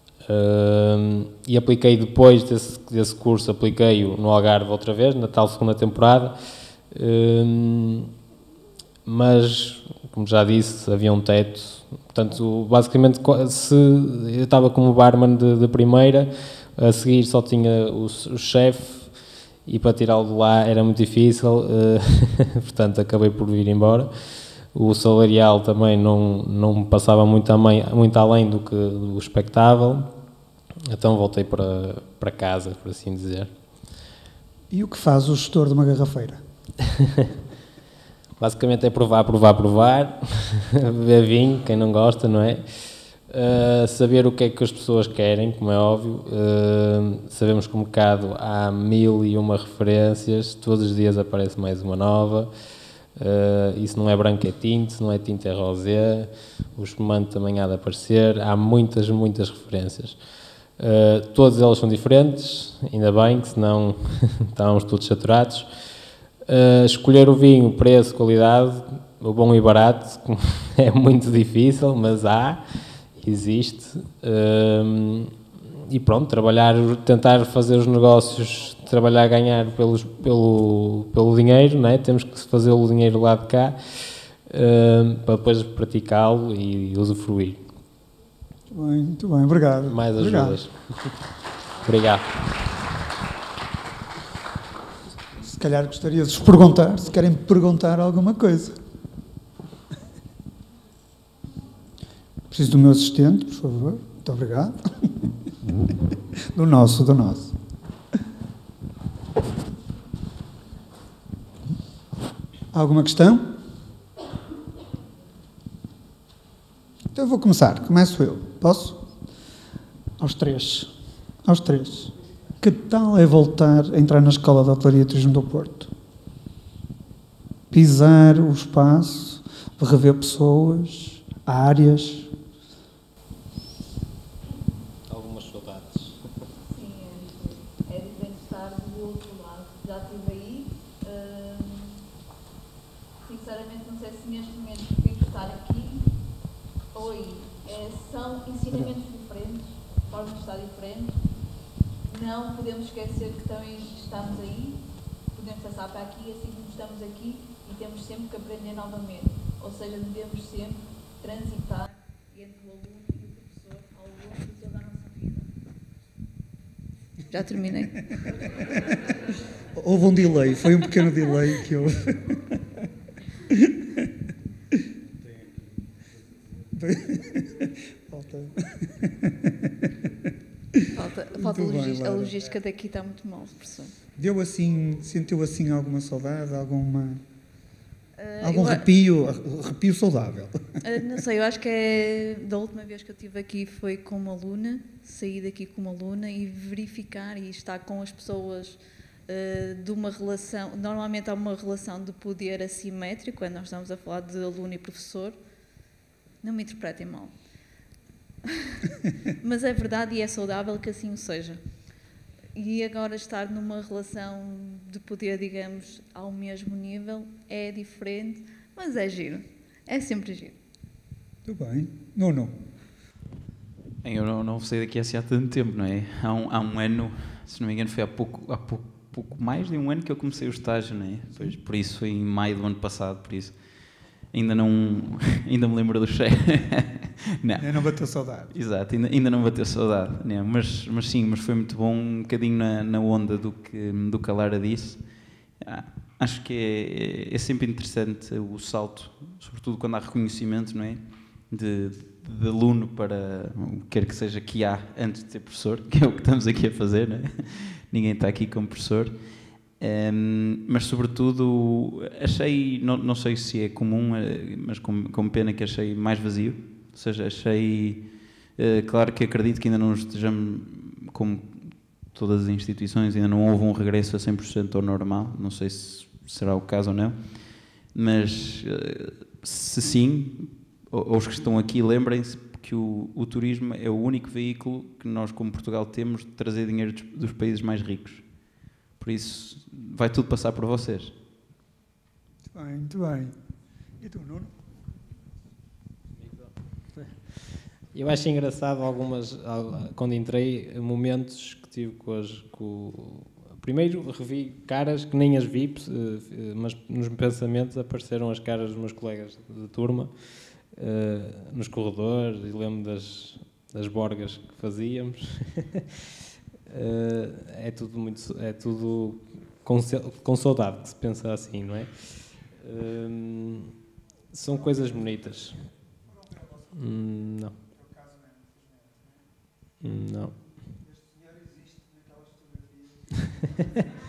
E apliquei depois desse curso, apliquei-o no Algarve outra vez, na tal segunda temporada, mas, como já disse, havia um teto. Portanto, basicamente, se eu estava como barman de primeira, a seguir só tinha o chefe, e para tirá-lo de lá era muito difícil, portanto acabei por vir embora. O salarial também não me passava muito além do expectável, então voltei para casa, por assim dizer. E o que faz o gestor de uma garrafeira? Basicamente é provar, beber vinho, quem não gosta, não é? Saber o que é que as pessoas querem, como é óbvio. Sabemos que o mercado há 1001 referências, todos os dias aparece mais uma nova. Isso não é branco, é tinto, se não é tinto é rosé, o espumante também há de aparecer, há muitas referências. Todos eles são diferentes, ainda bem, que senão estávamos todos saturados. Escolher o vinho, preço, qualidade, o bom e barato é muito difícil, mas existe. E pronto, tentar fazer os negócios, trabalhar, ganhar pelo dinheiro, não é? Temos que fazer o dinheiro lá de cá para depois praticá-lo e usufruir. Muito bem, obrigado. Mais ajudas. Obrigado. Se calhar gostaria de vos perguntar, se querem perguntar alguma coisa. Preciso do meu assistente, por favor. Muito obrigado. Do nosso. Alguma questão? Então eu vou começar. Começo eu. Posso? Aos três. Que tal é voltar a entrar na Escola de Hotelaria e Turismo do Porto? Pisar o espaço, rever pessoas, áreas. Algumas saudades. Sim, é diferente estar do outro lado. Já estive aí. Sinceramente, não sei se neste momento prefiro estar aqui ou aí. São ensinamentos diferentes, formas de estar diferentes. Não podemos esquecer que também estamos aí, podemos passar para aqui, assim como estamos aqui, e temos sempre que aprender novamente. Ou seja, devemos sempre transitar entre o aluno e o professor ao longo de toda a nossa vida. Já terminei. Houve um delay, foi um pequeno delay que houve. Falta a logística daqui está muito mal, professor. Sentiu assim alguma saudade, algum arrepio saudável? Não sei, eu acho que da última vez que eu estive aqui foi com uma aluna, saí daqui com uma aluna e verificar e estar com as pessoas de uma relação, normalmente há uma relação de poder assimétrico, quando nós estamos a falar de aluno e professor, não me interpretem mal. Mas é verdade e é saudável que assim o seja. E agora estar numa relação de poder, digamos, ao mesmo nível é diferente, mas é giro. É sempre giro. Muito bem. Não. Eu não saí daqui há tanto tempo, não é? Há um ano, se não me engano, foi há pouco mais de um ano que eu comecei o estágio, não é? Pois, por isso foi em maio do ano passado, por isso ainda me lembro do chefe. Ainda não bateu saudade. Exato, ainda não bateu saudade, né? Mas foi muito bom, um bocadinho na onda do que a Lara disse. Acho que é sempre interessante o salto, sobretudo quando há reconhecimento, não é? De aluno para o que quer que seja que há antes de ser professor, que é o que estamos aqui a fazer, não é? Ninguém está aqui como professor. Mas sobretudo achei, não sei se é comum, mas com pena que achei mais vazio, ou seja, achei, claro que acredito que ainda não estejamos, como todas as instituições, ainda não houve um regresso a 100% ao normal, não sei se será o caso ou não, mas se sim, ou os que estão aqui, lembrem-se que o turismo é o único veículo que nós como Portugal temos de trazer dinheiro dos países mais ricos. Por isso, vai tudo passar por vocês. Muito bem, muito bem. E tu, Nuno? Eu acho engraçado quando entrei, momentos que tive primeiro revi caras que nem as vi, mas nos pensamentos apareceram as caras dos meus colegas de turma, nos corredores, e lembro das borgas que fazíamos. É tudo com saudade que se pensa assim, não é? São coisas bonitas. Não. Não. Este senhor existe naquelas fotografias.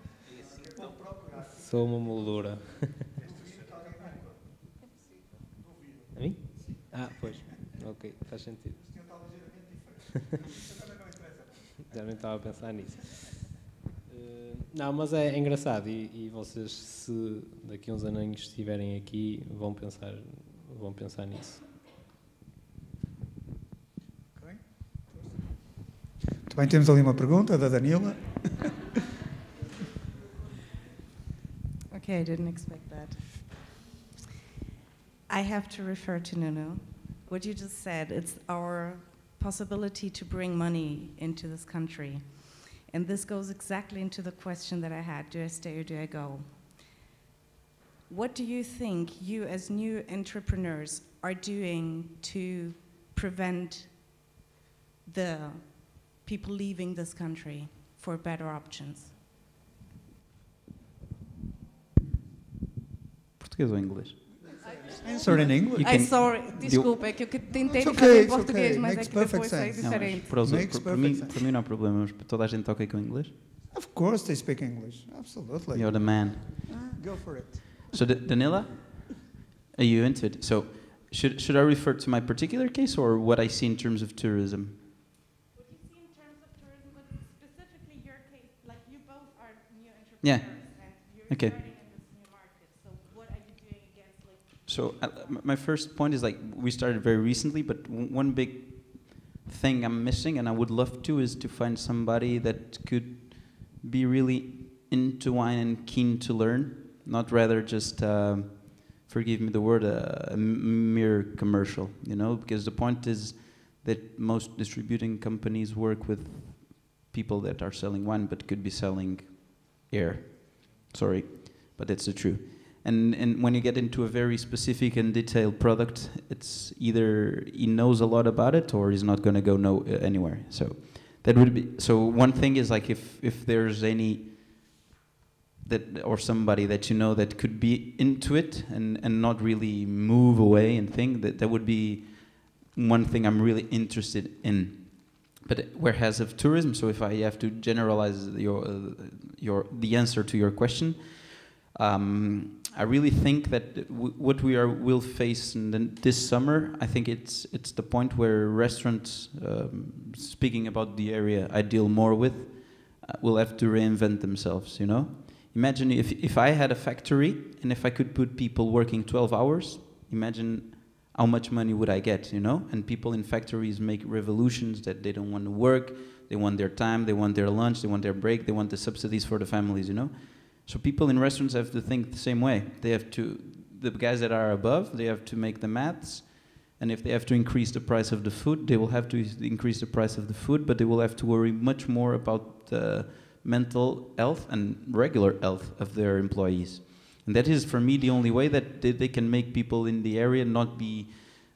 Sou uma moldura. A mim? Ah, pois. Ok, faz sentido. O senhor está ligeiramente diferente. Isso também não interessa. Já nem estava a pensar nisso. Não, mas é engraçado e vocês, se daqui a uns aninhos estiverem aqui, vão pensar nisso. Ok. Muito bem, temos ali uma pergunta da Danila. Okay, I didn't expect that. I have to refer to Nuno. What you just said, it's our possibility to bring money into this country. And this goes exactly into the question that I had, do I stay or do I go? What do you think you as new entrepreneurs are doing to prevent the people leaving this country for better options? Português ou inglês? Answer in English. Ai, sorry, desculpa, é que eu tentei It's fazer okay, em it's português, okay. mas Makes é que depois perfect sai sense. diferente. Makes Para perfect mim não há problema, mas toda a gente toca com inglês? Of course they speak English. Absolutely. You're the man. Go for it. So Danila, are you into it? So should I refer to my particular case or what I see in terms of tourism? What you see in terms of tourism, but specifically your case, like you both are new entrepreneurs Yeah. and you're Okay. starting in this new market. So what are you doing against like? So my first point is like we started very recently, but one big thing I'm missing, and I would love to, is to find somebody that could be really into wine and keen to learn, not rather just, forgive me the word, a mere commercial, you know, because the point is that most distributing companies work with people that are selling wine but could be selling air. Sorry, but that's the truth. And when you get into a very specific and detailed product, it's either he knows a lot about it or he's not going to go anywhere. So that would be, so one thing is like if there's any that or somebody that you know that could be into it and not really move away and think that would be one thing I'm really interested in. But whereas of tourism, so if I have to generalize the answer to your question, I really think that what will face this summer, I think it's the point where restaurants, speaking about the area I deal more with, will have to reinvent themselves, you know? Imagine if I had a factory and if I could put people working 12 hours, imagine how much money would I get, you know? And people in factories make revolutions that they don't want to work, they want their time, they want their lunch, they want their break, they want the subsidies for the families, you know? So people in restaurants have to think the same way. They have to, the guys that are above, they have to make the maths, and if they have to increase the price of the food, they will have to increase the price of the food, but they will have to worry much more about the mental health and regular health of their employees. And that is, for me, the only way that they can make people in the area not be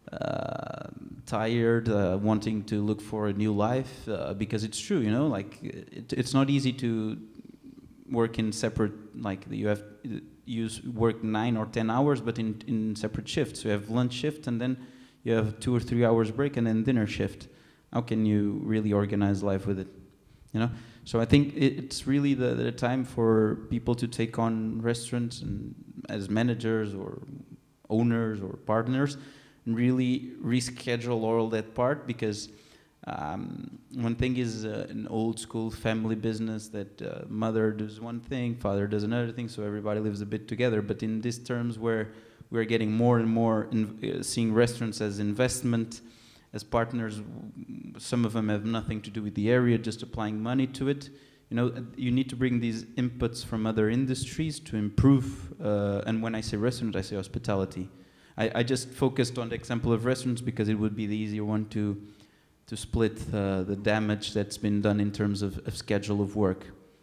tired, wanting to look for a new life, because it's true, you know, like it's not easy to work in separate, like you work 9 or 10 hours, but in separate shifts. You have lunch shift and then you have 2 or 3 hours break and then dinner shift. How can you really organize life with it, you know? So I think it's really the time for people to take on restaurants and as managers or owners or partners and really reschedule all that part, because one thing is an old school family business that mother does one thing, father does another thing, so everybody lives a bit together. But in these terms where we're getting more and more seeing restaurants as investment, as partners, some of them have nothing to do with the area, just applying money to it. you know, you need to bring these inputs from other industries to improve. And when I say restaurant, I say hospitality. I just focused on the example of restaurants because it would be the easier one to split the damage that's been done in terms of schedule of work.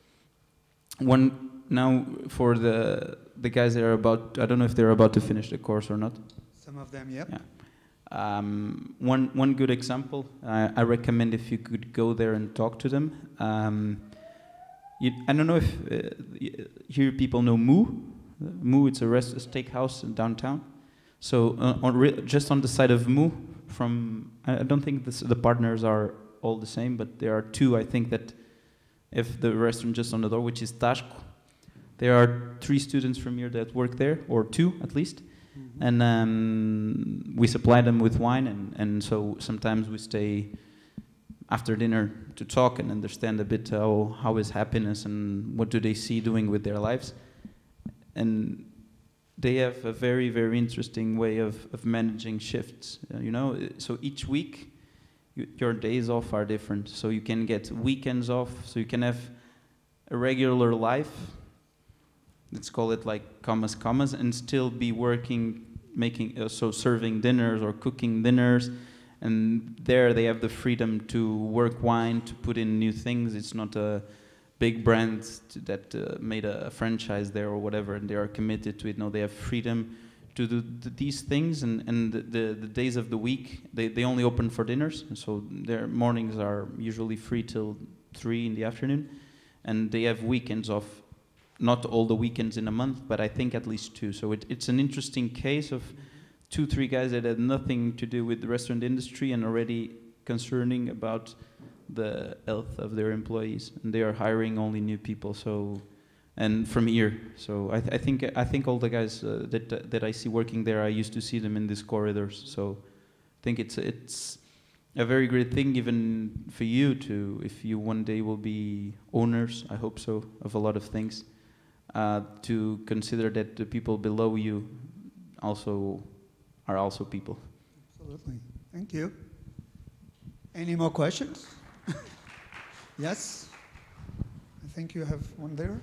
Now for the guys that are about, I don't know if they're about to finish the course or not. Some of them, yep. Yeah. One good example, I recommend if you could go there and talk to them. I don't know if here people know Moo. Moo, it's a steakhouse in downtown. So just on the side of Moo, I don't think the partners are all the same, but there are two, I think, that if the restaurant just on the door, which is Tasco. There are 3 students from here that work there, or 2 at least. Mm-hmm. And we supply them with wine, and so sometimes we stay after dinner to talk and understand a bit how is happiness and what do they see doing with their lives. And they have a very, very interesting way of managing shifts, you know. So each week, your days off are different. So you can get weekends off, so you can have a regular life, let's call it like commas, and still be working, serving dinners or cooking dinners. And there they have the freedom to work wine, to put in new things. It's not a big brand that made a franchise there or whatever, and they are committed to it. No, they have freedom to do these things, and the days of the week, they only open for dinners, and so their mornings are usually free till 3 in the afternoon, and they have weekends off, not all the weekends in a month, but I think at least 2. So it's an interesting case of 2-3 guys that had nothing to do with the restaurant industry and already concerning about the health of their employees, and they are hiring only new people. So, and from here, so I think all the guys that I see working there, I used to see them in these corridors. So, I think it's a very great thing, even for you to, if you one day will be owners, I hope so, of a lot of things, to consider that the people below you are also people. Absolutely. Thank you. Any more questions? Yes? I think you have one there.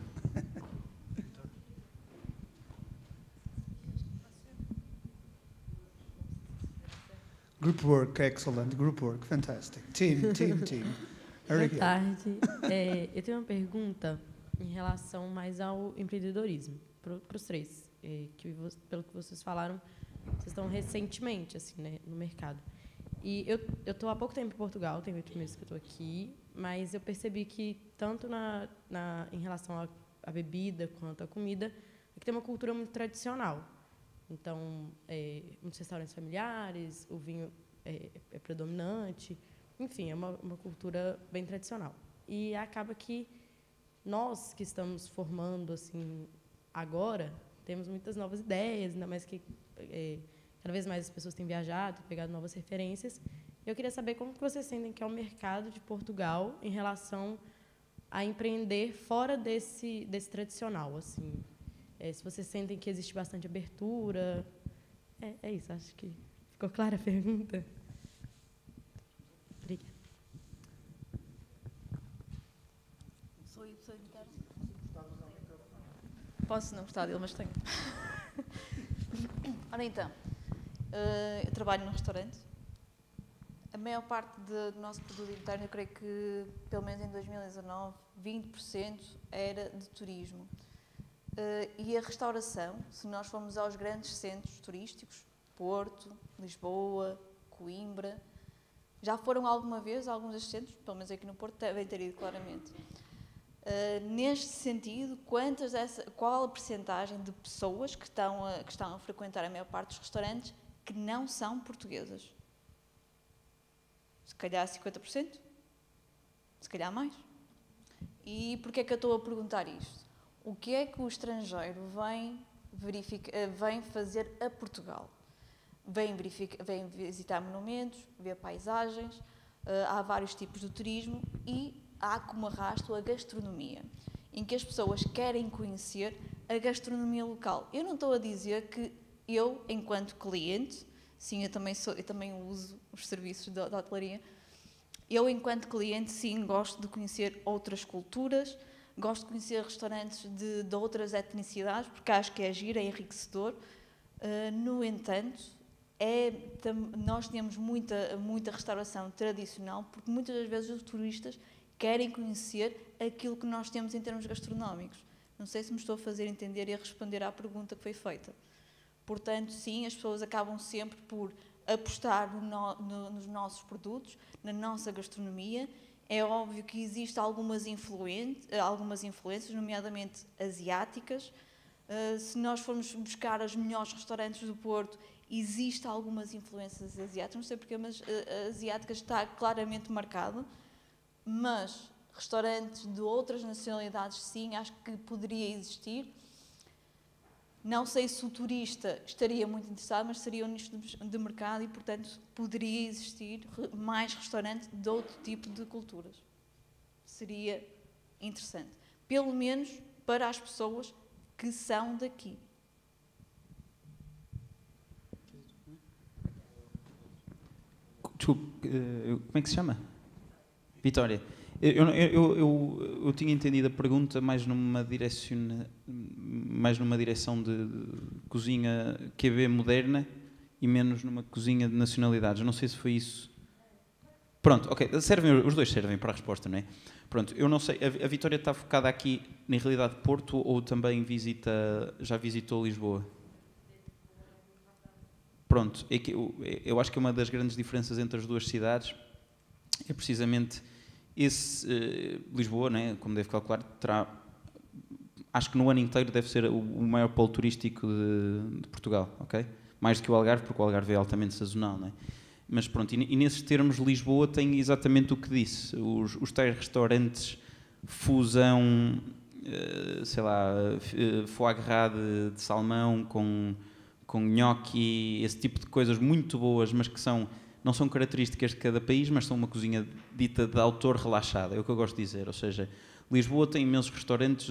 Group work, excellent. Group work, fantastic. Team. Boa tarde. Eu tenho uma pergunta em relação mais ao empreendedorismo, para os 3. Pelo que vocês falaram, vocês estão recentemente assim, né, no mercado. E eu estou há pouco tempo em Portugal, tem 8 meses que eu estou aqui, mas eu percebi que tanto em relação à bebida quanto à comida, aqui tem uma cultura muito tradicional. Então, muitos restaurantes familiares, o vinho é predominante, enfim, é uma cultura bem tradicional. E acaba que nós que estamos formando assim agora temos muitas novas ideias, ainda mais que cada vez mais as pessoas têm viajado, têm pegado novas referências. Eu queria saber como que vocês sentem que é o mercado de Portugal em relação a empreender fora desse tradicional, assim. Se vocês sentem que existe bastante abertura. É isso, acho que ficou clara a pergunta. Obrigada. Posso não gostar dele, mas tenho. Ora então, eu trabalho num restaurante. A maior parte do nosso produto interno, eu creio que, pelo menos em 2019, 20% era de turismo. E a restauração, se nós formos aos grandes centros turísticos, Porto, Lisboa, Coimbra, já foram alguma vez alguns destes centros, pelo menos aqui no Porto, devem ter ido claramente. Neste sentido, qual a percentagem de pessoas que estão a frequentar a maior parte dos restaurantes que não são portuguesas? Se calhar 50%? Se calhar mais? E porquê é que eu estou a perguntar isto? O que é que o estrangeiro vem fazer a Portugal? Vem visitar monumentos, ver paisagens, há vários tipos de turismo e há como arrasto a gastronomia, em que as pessoas querem conhecer a gastronomia local. Eu não estou a dizer que eu, enquanto cliente, sim, eu também uso os serviços da hotelaria, Eu, enquanto cliente, sim, gosto de conhecer outras culturas, gosto de conhecer restaurantes de outras etnicidades, porque acho que é giro, é enriquecedor. No entanto, nós temos muita restauração tradicional, porque muitas das vezes os turistas querem conhecer aquilo que nós temos em termos gastronómicos. Não sei se me estou a fazer entender e a responder à pergunta que foi feita. Portanto, sim, as pessoas acabam sempre por apostar nos nossos produtos, na nossa gastronomia. É óbvio que existem algumas influências, nomeadamente asiáticas. Se nós formos buscar os melhores restaurantes do Porto, existem algumas influências asiáticas, não sei porquê, mas asiáticas está claramente marcado. Mas restaurantes de outras nacionalidades, sim, acho que poderia existir. Não sei se o turista estaria muito interessado, mas seria um nicho de mercado e, portanto, poderia existir mais restaurantes de outro tipo de culturas. Seria interessante. Pelo menos para as pessoas que são daqui. Desculpe, como é que se chama? Vitória. Eu tinha entendido a pergunta mais numa direção de cozinha QB moderna e menos numa cozinha de nacionalidades. Não sei se foi isso. Pronto, ok. Os dois servem para a resposta, não é? Pronto, eu não sei. A Vitória está focada aqui, na realidade, Porto ou também já visitou Lisboa? Pronto, eu acho que uma das grandes diferenças entre as duas cidades é precisamente Lisboa, né, como deve calcular, acho que no ano inteiro deve ser o maior polo turístico de Portugal, ok? Mais do que o Algarve, porque o Algarve é altamente sazonal, né? Mas pronto, e nesses termos Lisboa tem exatamente o que disse, os tais restaurantes fusão, sei lá, foie gras de salmão com gnocchi, esse tipo de coisas muito boas, mas que não são características de cada país, mas são uma cozinha dita de autor relaxada, é o que eu gosto de dizer. Ou seja, Lisboa tem imensos restaurantes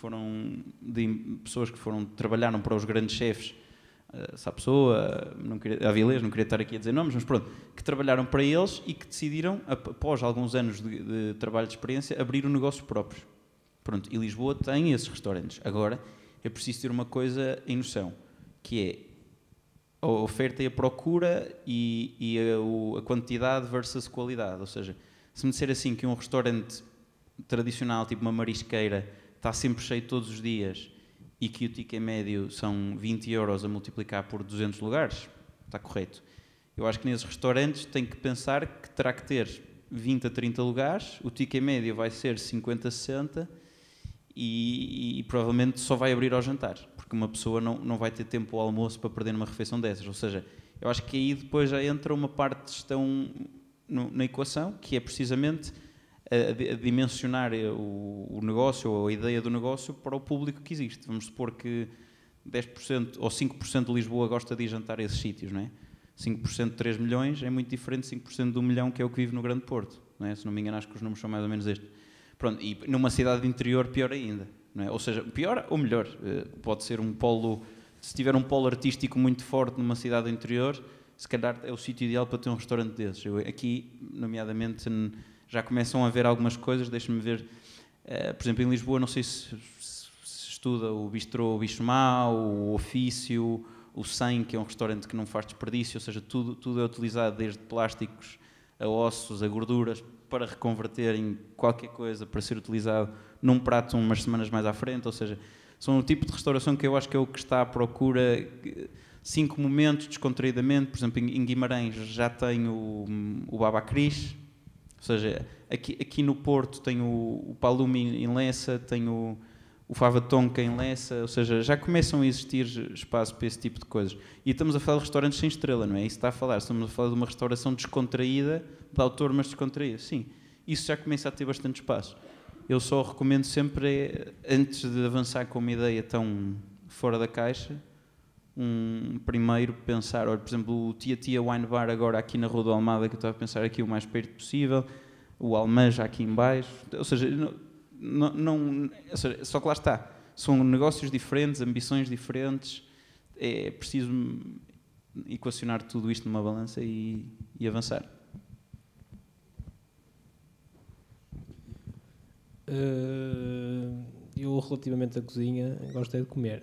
de pessoas que trabalharam para os grandes chefes, Sapessoa, Avilés, não queria estar aqui a dizer nomes, mas pronto, que trabalharam para eles e que decidiram, após alguns anos de trabalho de experiência, abrir um negócio próprio. Pronto, e Lisboa tem esses restaurantes. Agora, é preciso ter uma coisa em noção, que é a oferta e a procura e a quantidade versus qualidade. Ou seja, se me disser assim que um restaurante tradicional, tipo uma marisqueira, está sempre cheio todos os dias e que o ticket médio são 20 euros a multiplicar por 200 lugares, está correto. Eu acho que nesses restaurantes tem que pensar que terá que ter 20 a 30 lugares, o ticket médio vai ser 50 a 60 e provavelmente só vai abrir ao jantar, porque uma pessoa não vai ter tempo ao almoço para perder numa refeição dessas. Ou seja, eu acho que aí depois já entra uma parte de gestão na equação, que é precisamente a dimensionar o negócio ou a ideia do negócio para o público que existe. Vamos supor que 10% ou 5% de Lisboa gosta de ir jantar a esses sítios, não é? 5% de 3 milhões é muito diferente de 5% de 1 milhão, que é o que vive no Grande Porto, não é? Se não me engano, acho que os números são mais ou menos estes. Pronto, e numa cidade de interior, pior ainda, não é? Ou seja, pior ou melhor, pode ser um polo, se tiver um polo artístico muito forte numa cidade do interior, se calhar é o sítio ideal para ter um restaurante desses. Aqui, nomeadamente, já começam a haver algumas coisas, deixa-me ver, por exemplo, em Lisboa, não sei se estuda o bistrô Bichomá, o Ofício, o 100, que é um restaurante que não faz desperdício, ou seja, tudo é utilizado, desde plásticos a ossos, a gorduras, para reconverter em qualquer coisa para ser utilizado num prato umas semanas mais à frente. Ou seja, são o tipo de restauração que eu acho que é o que está à procura. 5 momentos, descontraídamente. Por exemplo, em Guimarães já tem o Baba Cris, ou seja, aqui no Porto tem o Palumi em Lessa, tem o Fava Tonka em Lessa, ou seja, já começam a existir espaço para esse tipo de coisas. E estamos a falar de restaurantes sem estrela, não é? Isso está a falar. Estamos a falar de uma restauração descontraída, de autor, mas descontraída. Sim, isso já começa a ter bastante espaço. Eu só recomendo sempre, antes de avançar com uma ideia tão fora da caixa, primeiro pensar, olha, por exemplo, o Tia Tia Wine Bar agora aqui na Rua do Almada, que eu estava a pensar aqui o mais perto possível, o Almanja aqui em baixo, ou seja, ou seja, só que lá está, são negócios diferentes, ambições diferentes, é preciso equacionar tudo isto numa balança e avançar. Eu, relativamente à cozinha, gosto é de comer.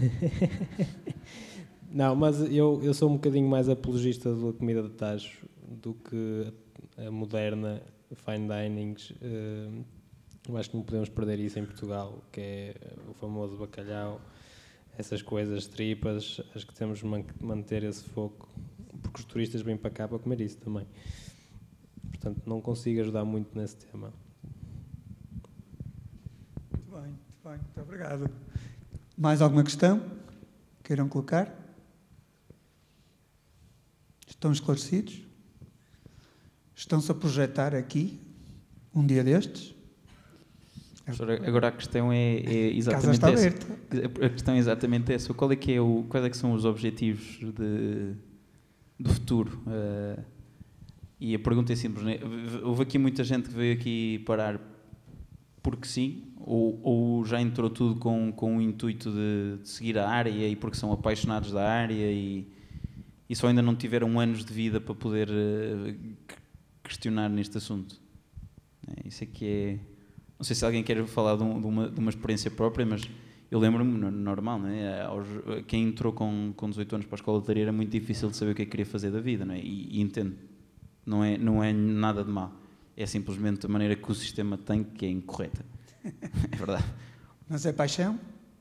Não, mas eu sou um bocadinho mais apologista da comida de tacho do que a moderna fine dining. Eu acho que não podemos perder isso em Portugal, que é o famoso bacalhau, essas coisas, tripas. Acho que temos de manter esse foco, porque os turistas vêm para cá para comer isso também. Portanto, não consigo ajudar muito nesse tema. Muito bem, muito obrigado. Mais alguma questão? Queiram colocar? Estão esclarecidos? Estão-se a projetar aqui, um dia destes? Agora a questão é exatamente essa. A questão é exatamente essa. Quais é que são os objetivos do futuro? E a pergunta é simples, né? Houve aqui muita gente que veio aqui parar porque sim, ou já entrou tudo com o intuito de seguir a área e porque são apaixonados da área e só ainda não tiveram anos de vida para poder questionar neste assunto. Isso é que é... Não sei se alguém quer falar de uma experiência própria, mas eu lembro-me, normal, não é? Quem entrou com 18 anos para a escola de hotelaria era muito difícil de saber o que é que queria fazer da vida, não é? E entendo, não é nada de mal. É simplesmente a maneira que o sistema tem que é incorreta. É verdade. Mas é paixão?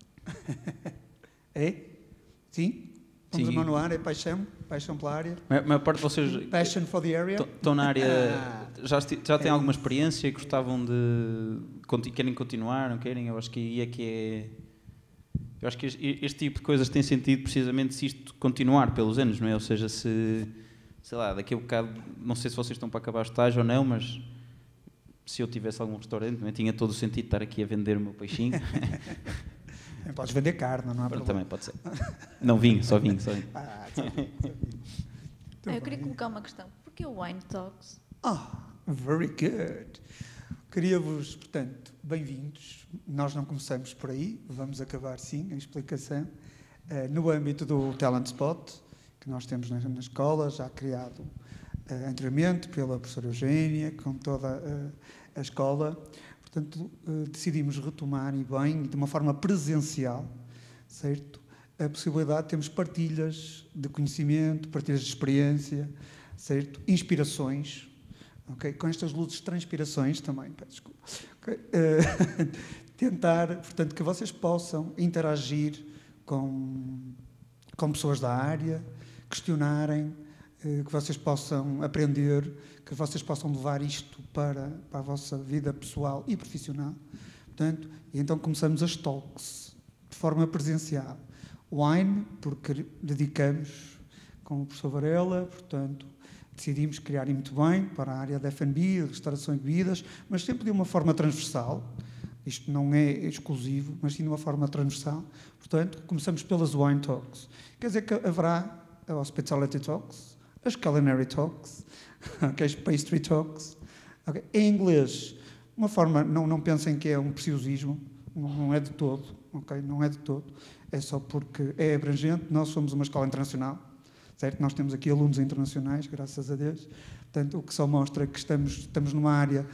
É? Sim? Vamos manuar, é paixão? Paixão pela área? A maior parte de vocês... Passion for the area? Estão na área... Já têm alguma experiência? Gostavam de... Querem continuar? Não querem? Eu acho que Eu acho que este tipo de coisas tem sentido precisamente se isto continuar pelos anos, não é? Ou seja, sei lá, daqui a bocado... Não sei se vocês estão para acabar o estágio ou não, mas... Se eu tivesse algum restaurante, não é? Tinha todo o sentido de estar aqui a vender o meu peixinho. Podes vender carne, não há problema. Também pode ser. Não, vinho, só vinho. Eu queria colocar uma questão. Porquê o Wine Talks? Very good. Queria-vos, portanto, bem-vindos. Nós não começamos por aí, vamos acabar, sim, a explicação. No âmbito do Talent Spot, que nós temos na escola, já criado anteriormente pela professora Eugénia, com toda a escola. Portanto, decidimos retomar, e bem, de uma forma presencial, certo? A possibilidade de termos partilhas de conhecimento, partilhas de experiência, certo? Inspirações, ok? Com estas luzes de transpirações também, desculpa. Okay? Tentar, portanto, que vocês possam interagir com pessoas da área, questionarem, que vocês possam aprender, que vocês possam levar isto para a vossa vida pessoal e profissional. Portanto, e então começamos as talks de forma presencial. Wine, porque dedicamos com o professor Varela, portanto, decidimos criar muito bem para a área da F&B, de restauração e bebidas, mas sempre de uma forma transversal. Isto não é exclusivo, mas sim de uma forma transversal. Portanto, começamos pelas Wine Talks. Quer dizer que haverá a Hospitality Talks, as Culinary Talks, okay, as Pastry Talks. Okay. Em inglês, uma forma, não pensem que é um preciosismo, não é de todo, okay? Não é de todo. É só porque é abrangente, nós somos uma escola internacional, certo? Nós temos aqui alunos internacionais, graças a Deus. Portanto, o que só mostra que estamos numa área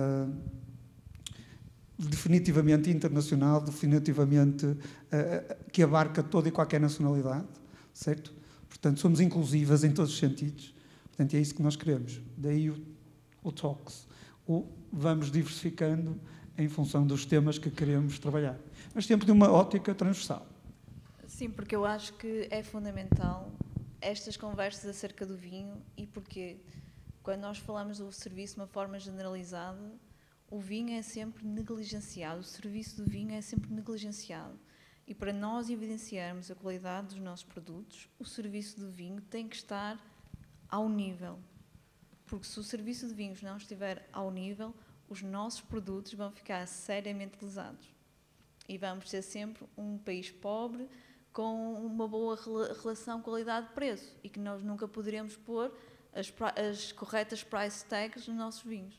definitivamente internacional, definitivamente que abarca toda e qualquer nacionalidade, certo? Portanto, somos inclusivas em todos os sentidos. Portanto, é isso que nós queremos. Daí o Talks. Vamos diversificando em função dos temas que queremos trabalhar. Mas sempre de uma ótica transversal. Sim, porque eu acho que é fundamental estas conversas acerca do vinho e porque quando nós falamos do serviço de uma forma generalizada, o vinho é sempre negligenciado, o serviço do vinho é sempre negligenciado. E para nós evidenciarmos a qualidade dos nossos produtos, o serviço do vinho tem que estar ao nível. Porque se o serviço de vinhos não estiver ao nível, os nossos produtos vão ficar seriamente lesados. E vamos ser sempre um país pobre com uma boa relação qualidade-preço e que nós nunca poderemos pôr as corretas price tags nos nossos vinhos.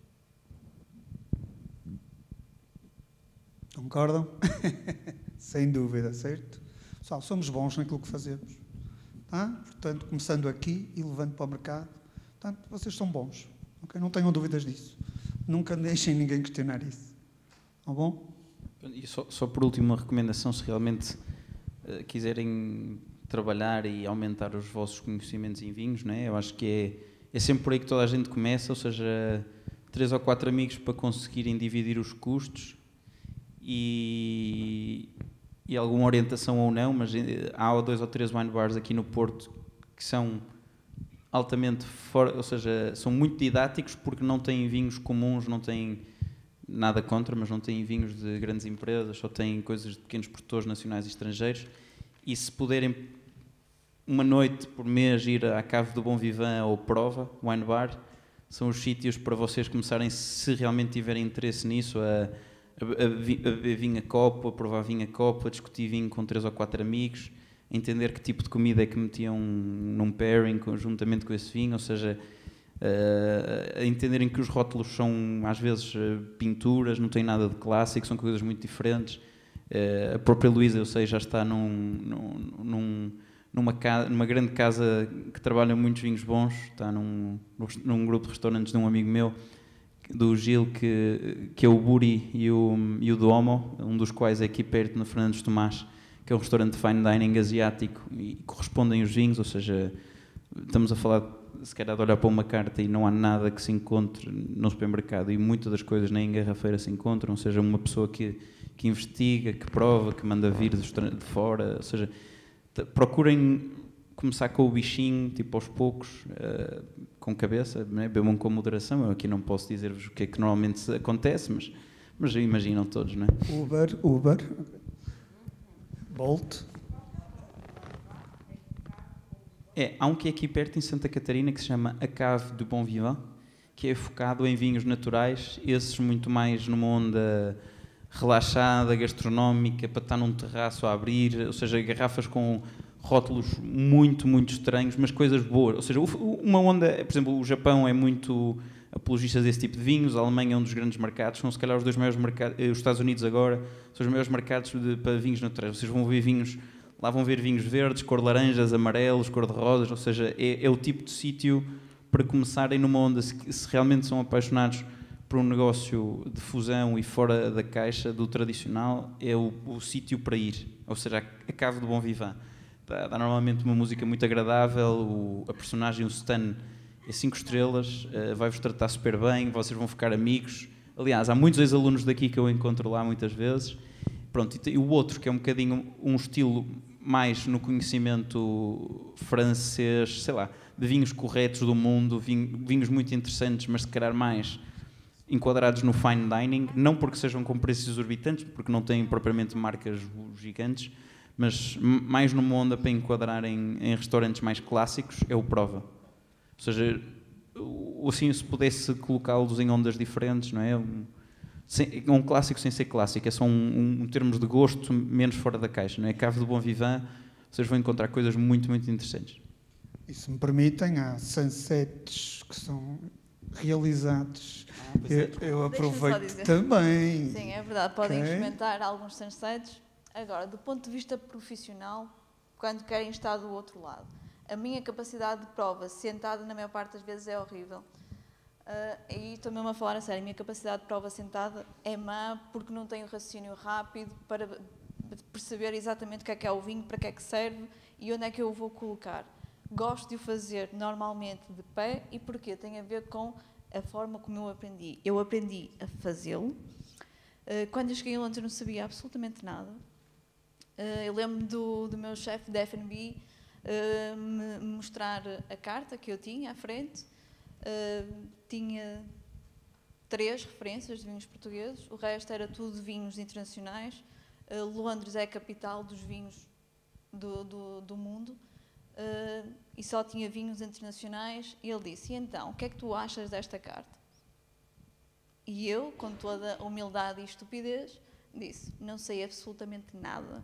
Concordam? Sem dúvida, certo? Pessoal, somos bons naquilo que fazemos. Tá? Portanto, começando aqui e levando para o mercado. Portanto, vocês são bons. Okay? Não tenham dúvidas disso. Nunca deixem ninguém questionar isso. Tá bom? E só por último, uma recomendação, se realmente quiserem trabalhar e aumentar os vossos conhecimentos em vinhos, não é? Eu acho que é sempre por aí que toda a gente começa, ou seja, 3 ou 4 amigos para conseguirem dividir os custos e alguma orientação ou não, mas há 2 ou 3 wine bars aqui no Porto que são altamente, ou seja, são muito didáticos porque não têm vinhos comuns, não têm nada contra, mas não têm vinhos de grandes empresas, só têm coisas de pequenos produtores nacionais e estrangeiros, e se puderem uma noite por mês ir à Cave do Bom Vivant ou Prova, Wine Bar, são os sítios para vocês começarem, se realmente tiverem interesse nisso, a beber vinho a copo, a provar vinho a copo, a discutir vinho com 3 ou 4 amigos, a entender que tipo de comida é que metiam num pairing conjuntamente com esse vinho, ou seja, a entenderem que os rótulos são às vezes pinturas, não têm nada de clássico, são coisas muito diferentes. A própria Luísa, eu sei, já está numa grande casa que trabalha muitos vinhos bons, está num grupo de restaurantes de um amigo meu, do Gil, que é o Buri e o Duomo, um dos quais é aqui perto, no Fernandes Tomás, que é um restaurante de fine dining asiático, e correspondem os vinhos, ou seja, estamos a falar, se calhar, de olhar para uma carta e não há nada que se encontre no supermercado, e muitas das coisas nem em garrafeira se encontram, ou seja, uma pessoa que investiga, que prova, que manda vir de fora, ou seja, procurem começar com o bichinho, tipo aos poucos, com cabeça, né? Bebam com moderação. Eu aqui não posso dizer-vos o que é que normalmente acontece, mas imaginam todos, não é? Uber, Bolt. Há um que é aqui perto, em Santa Catarina, que se chama A Cave do Bom Vivant, que é focado em vinhos naturais, esses muito mais numa onda relaxada, gastronómica, para estar num terraço a abrir, ou seja, garrafas com rótulos muito, muito estranhos, mas coisas boas. Ou seja, uma onda, por exemplo, o Japão é muito apologista desse tipo de vinhos, a Alemanha é um dos grandes mercados, são se calhar os 2 maiores mercados, os Estados Unidos agora, são os maiores mercados para vinhos naturais. Vocês vão ver vinhos, lá vão ver vinhos verdes, cor de laranjas, amarelos, cor de rosas, ou seja, é o tipo de sítio para começarem numa onda, se realmente são apaixonados por um negócio de fusão e fora da caixa, do tradicional, é o sítio para ir. Ou seja, a Cave do Bom Vivant. Dá normalmente uma música muito agradável, a personagem, o Stan, é 5 estrelas, vai-vos tratar super bem, vocês vão ficar amigos. Aliás, há muitos ex-alunos daqui que eu encontro lá muitas vezes. Pronto, e o outro, que é um bocadinho um estilo mais no conhecimento francês, sei lá, de vinhos corretos do mundo, vinhos muito interessantes, mas se calhar mais enquadrados no fine dining, não porque sejam com preços exorbitantes, porque não têm propriamente marcas gigantes, mas mais numa onda para enquadrar em restaurantes mais clássicos, é o Prova. Ou seja, assim, se pudesse colocá-los em ondas diferentes, não é? Um clássico sem ser clássico, é só um termos de gosto menos fora da caixa, não é? Cave do Bom Vivant, vocês vão encontrar coisas muito, muito interessantes. E se me permitem, há sunsets que são realizados. Eu aproveito também. Sim, é verdade, podem experimentar alguns sunsets. Agora, do ponto de vista profissional, quando querem estar do outro lado, a minha capacidade de prova sentada, na maior parte das vezes, é horrível. E estou-me a falar a sério, a minha capacidade de prova sentada é má porque não tenho raciocínio rápido para perceber exatamente o que é o vinho, para que é que serve e onde é que eu o vou colocar. Gosto de o fazer normalmente de pé e porquê? Tem a ver com a forma como eu aprendi. Eu aprendi a fazê-lo. Quando eu cheguei em Londres eu não sabia absolutamente nada. Eu lembro do meu chefe de F&B me mostrar a carta que eu tinha à frente. Tinha 3 referências de vinhos portugueses, o resto era tudo de vinhos internacionais. Londres é a capital dos vinhos do mundo. E só tinha vinhos internacionais, e ele disse, e então, o que é que tu achas desta carta? E eu, com toda a humildade e estupidez, disse, não sei absolutamente nada.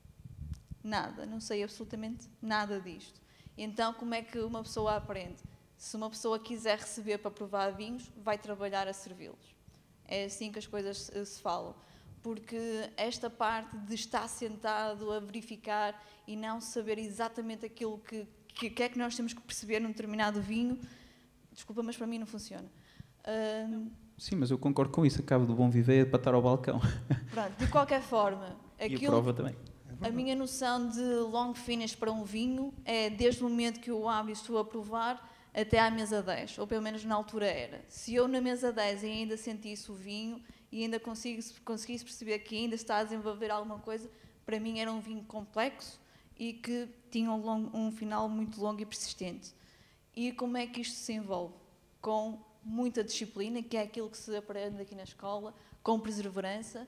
Nada, não sei absolutamente nada disto. E então, como é que uma pessoa aprende? Se uma pessoa quiser receber para provar vinhos, vai trabalhar a servi-los. É assim que as coisas se falam. Porque esta parte de estar sentado a verificar e não saber exatamente aquilo que é que nós temos que perceber num determinado vinho, desculpa, mas para mim não funciona. Sim, mas eu concordo com isso. Acabo do bom viver para estar ao balcão. Pronto, de qualquer forma, E a prova também. A minha noção de long finish para um vinho é desde o momento que eu o abro e estou a provar até à mesa 10, ou pelo menos na altura era. Se eu na mesa 10 ainda sentisse o vinho e ainda conseguisse perceber que ainda está a desenvolver alguma coisa, para mim era um vinho complexo e que tinha um final muito longo e persistente. E como é que isto se envolve? Com muita disciplina, que é aquilo que se aprende aqui na escola, com perseverança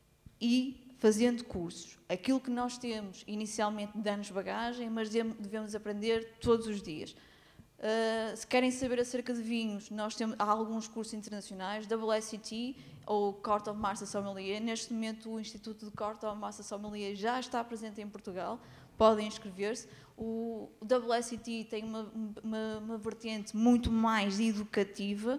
e fazendo cursos. Aquilo que nós temos inicialmente dá-nos bagagem, mas devemos aprender todos os dias. Se querem saber acerca de vinhos, há alguns cursos internacionais, WSET ou Court of Master Sommelier. Neste momento o Instituto de Court of Master Sommelier já está presente em Portugal, podem inscrever-se. O WSET tem uma vertente muito mais educativa.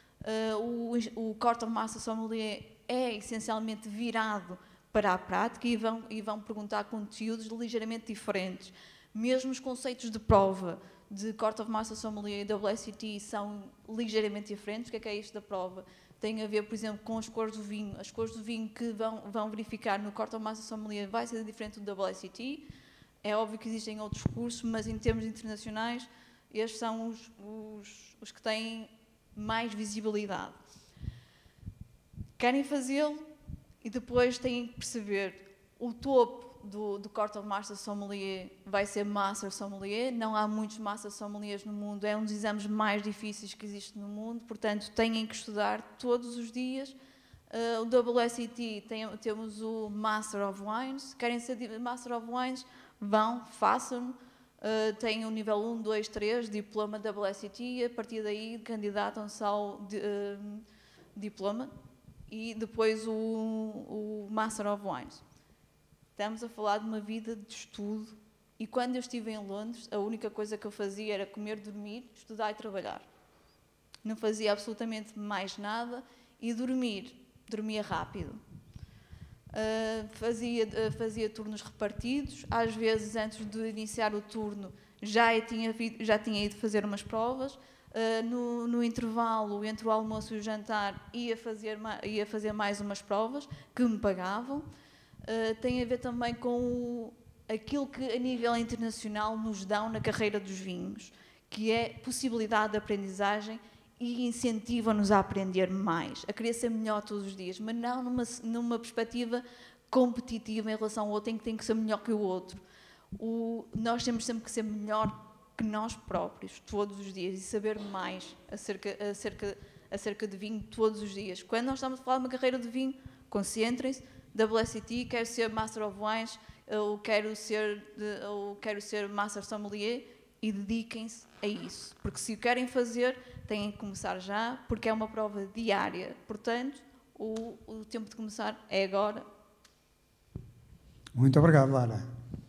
O Court of Master Sommelier é essencialmente virado para a prática e vão perguntar conteúdos ligeiramente diferentes. Mesmo os conceitos de prova de Court of Master Sommelier e WSET são ligeiramente diferentes. O que é isto da prova? Tem a ver, por exemplo, com as cores do vinho. As cores do vinho que vão verificar no Court of Master Sommelier vai ser diferente do WSET. É óbvio que existem outros cursos, mas em termos internacionais, estes são os que têm mais visibilidade. Querem fazê-lo e depois têm que perceber o topo do Court of Master Sommelier vai ser Master Sommelier. Não há muitos Master Sommeliers no mundo, é um dos exames mais difíceis que existe no mundo, portanto têm que estudar todos os dias. O WSET temos o Master of Wines. Querem ser Master of Wines? Vão, façam. Têm o nível 1, 2, 3, diploma WSET, e a partir daí candidatam-se ao diploma e depois o Master of Wines. Estamos a falar de uma vida de estudo e quando eu estive em Londres, a única coisa que eu fazia era comer, dormir, estudar e trabalhar. Não fazia absolutamente mais nada e dormia rápido. Fazia turnos repartidos, às vezes antes de iniciar o turno já tinha ido fazer umas provas, no intervalo entre o almoço e o jantar ia fazer mais umas provas que me pagavam. Tem a ver também com aquilo que a nível internacional nos dão na carreira dos vinhos, que é possibilidade de aprendizagem e incentivam-nos a aprender mais, a querer ser melhor todos os dias, mas não numa perspectiva competitiva em relação ao outro, em que tem que ser melhor que o outro. Nós temos sempre que ser melhor que nós próprios, todos os dias, e saber mais acerca de vinho todos os dias. Quando nós estamos a falar de uma carreira de vinho, concentrem-se. WSET, quero ser Master of Wines, ou quero ser Master Sommelier, e dediquem-se a isso. Porque se o querem fazer, têm que começar já, porque é uma prova diária. Portanto, o tempo de começar é agora. Muito obrigado, Lara.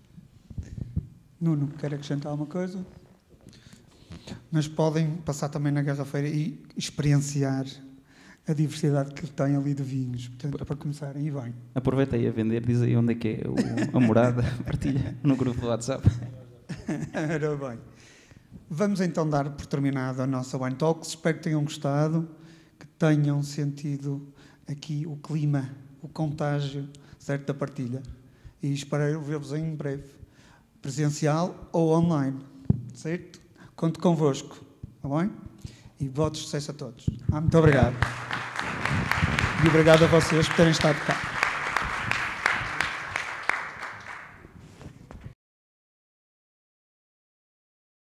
Nuno, quer acrescentar alguma coisa? Mas podem passar também na Garrafeira e experienciar a diversidade que tem ali de vinhos. Portanto, para começarem, e bem. Aproveitei a vender, diz aí onde é que é a morada, partilha no grupo do WhatsApp. Era bem. Vamos então dar por terminada a nossa Wine Talks. Espero que tenham gostado, que tenham sentido aqui o clima, o contágio certo da partilha. E espero ver-vos em breve, presencial ou online, certo? Conto convosco, está bem? E votos de sucesso a todos. Muito obrigado. E obrigado a vocês por terem estado cá.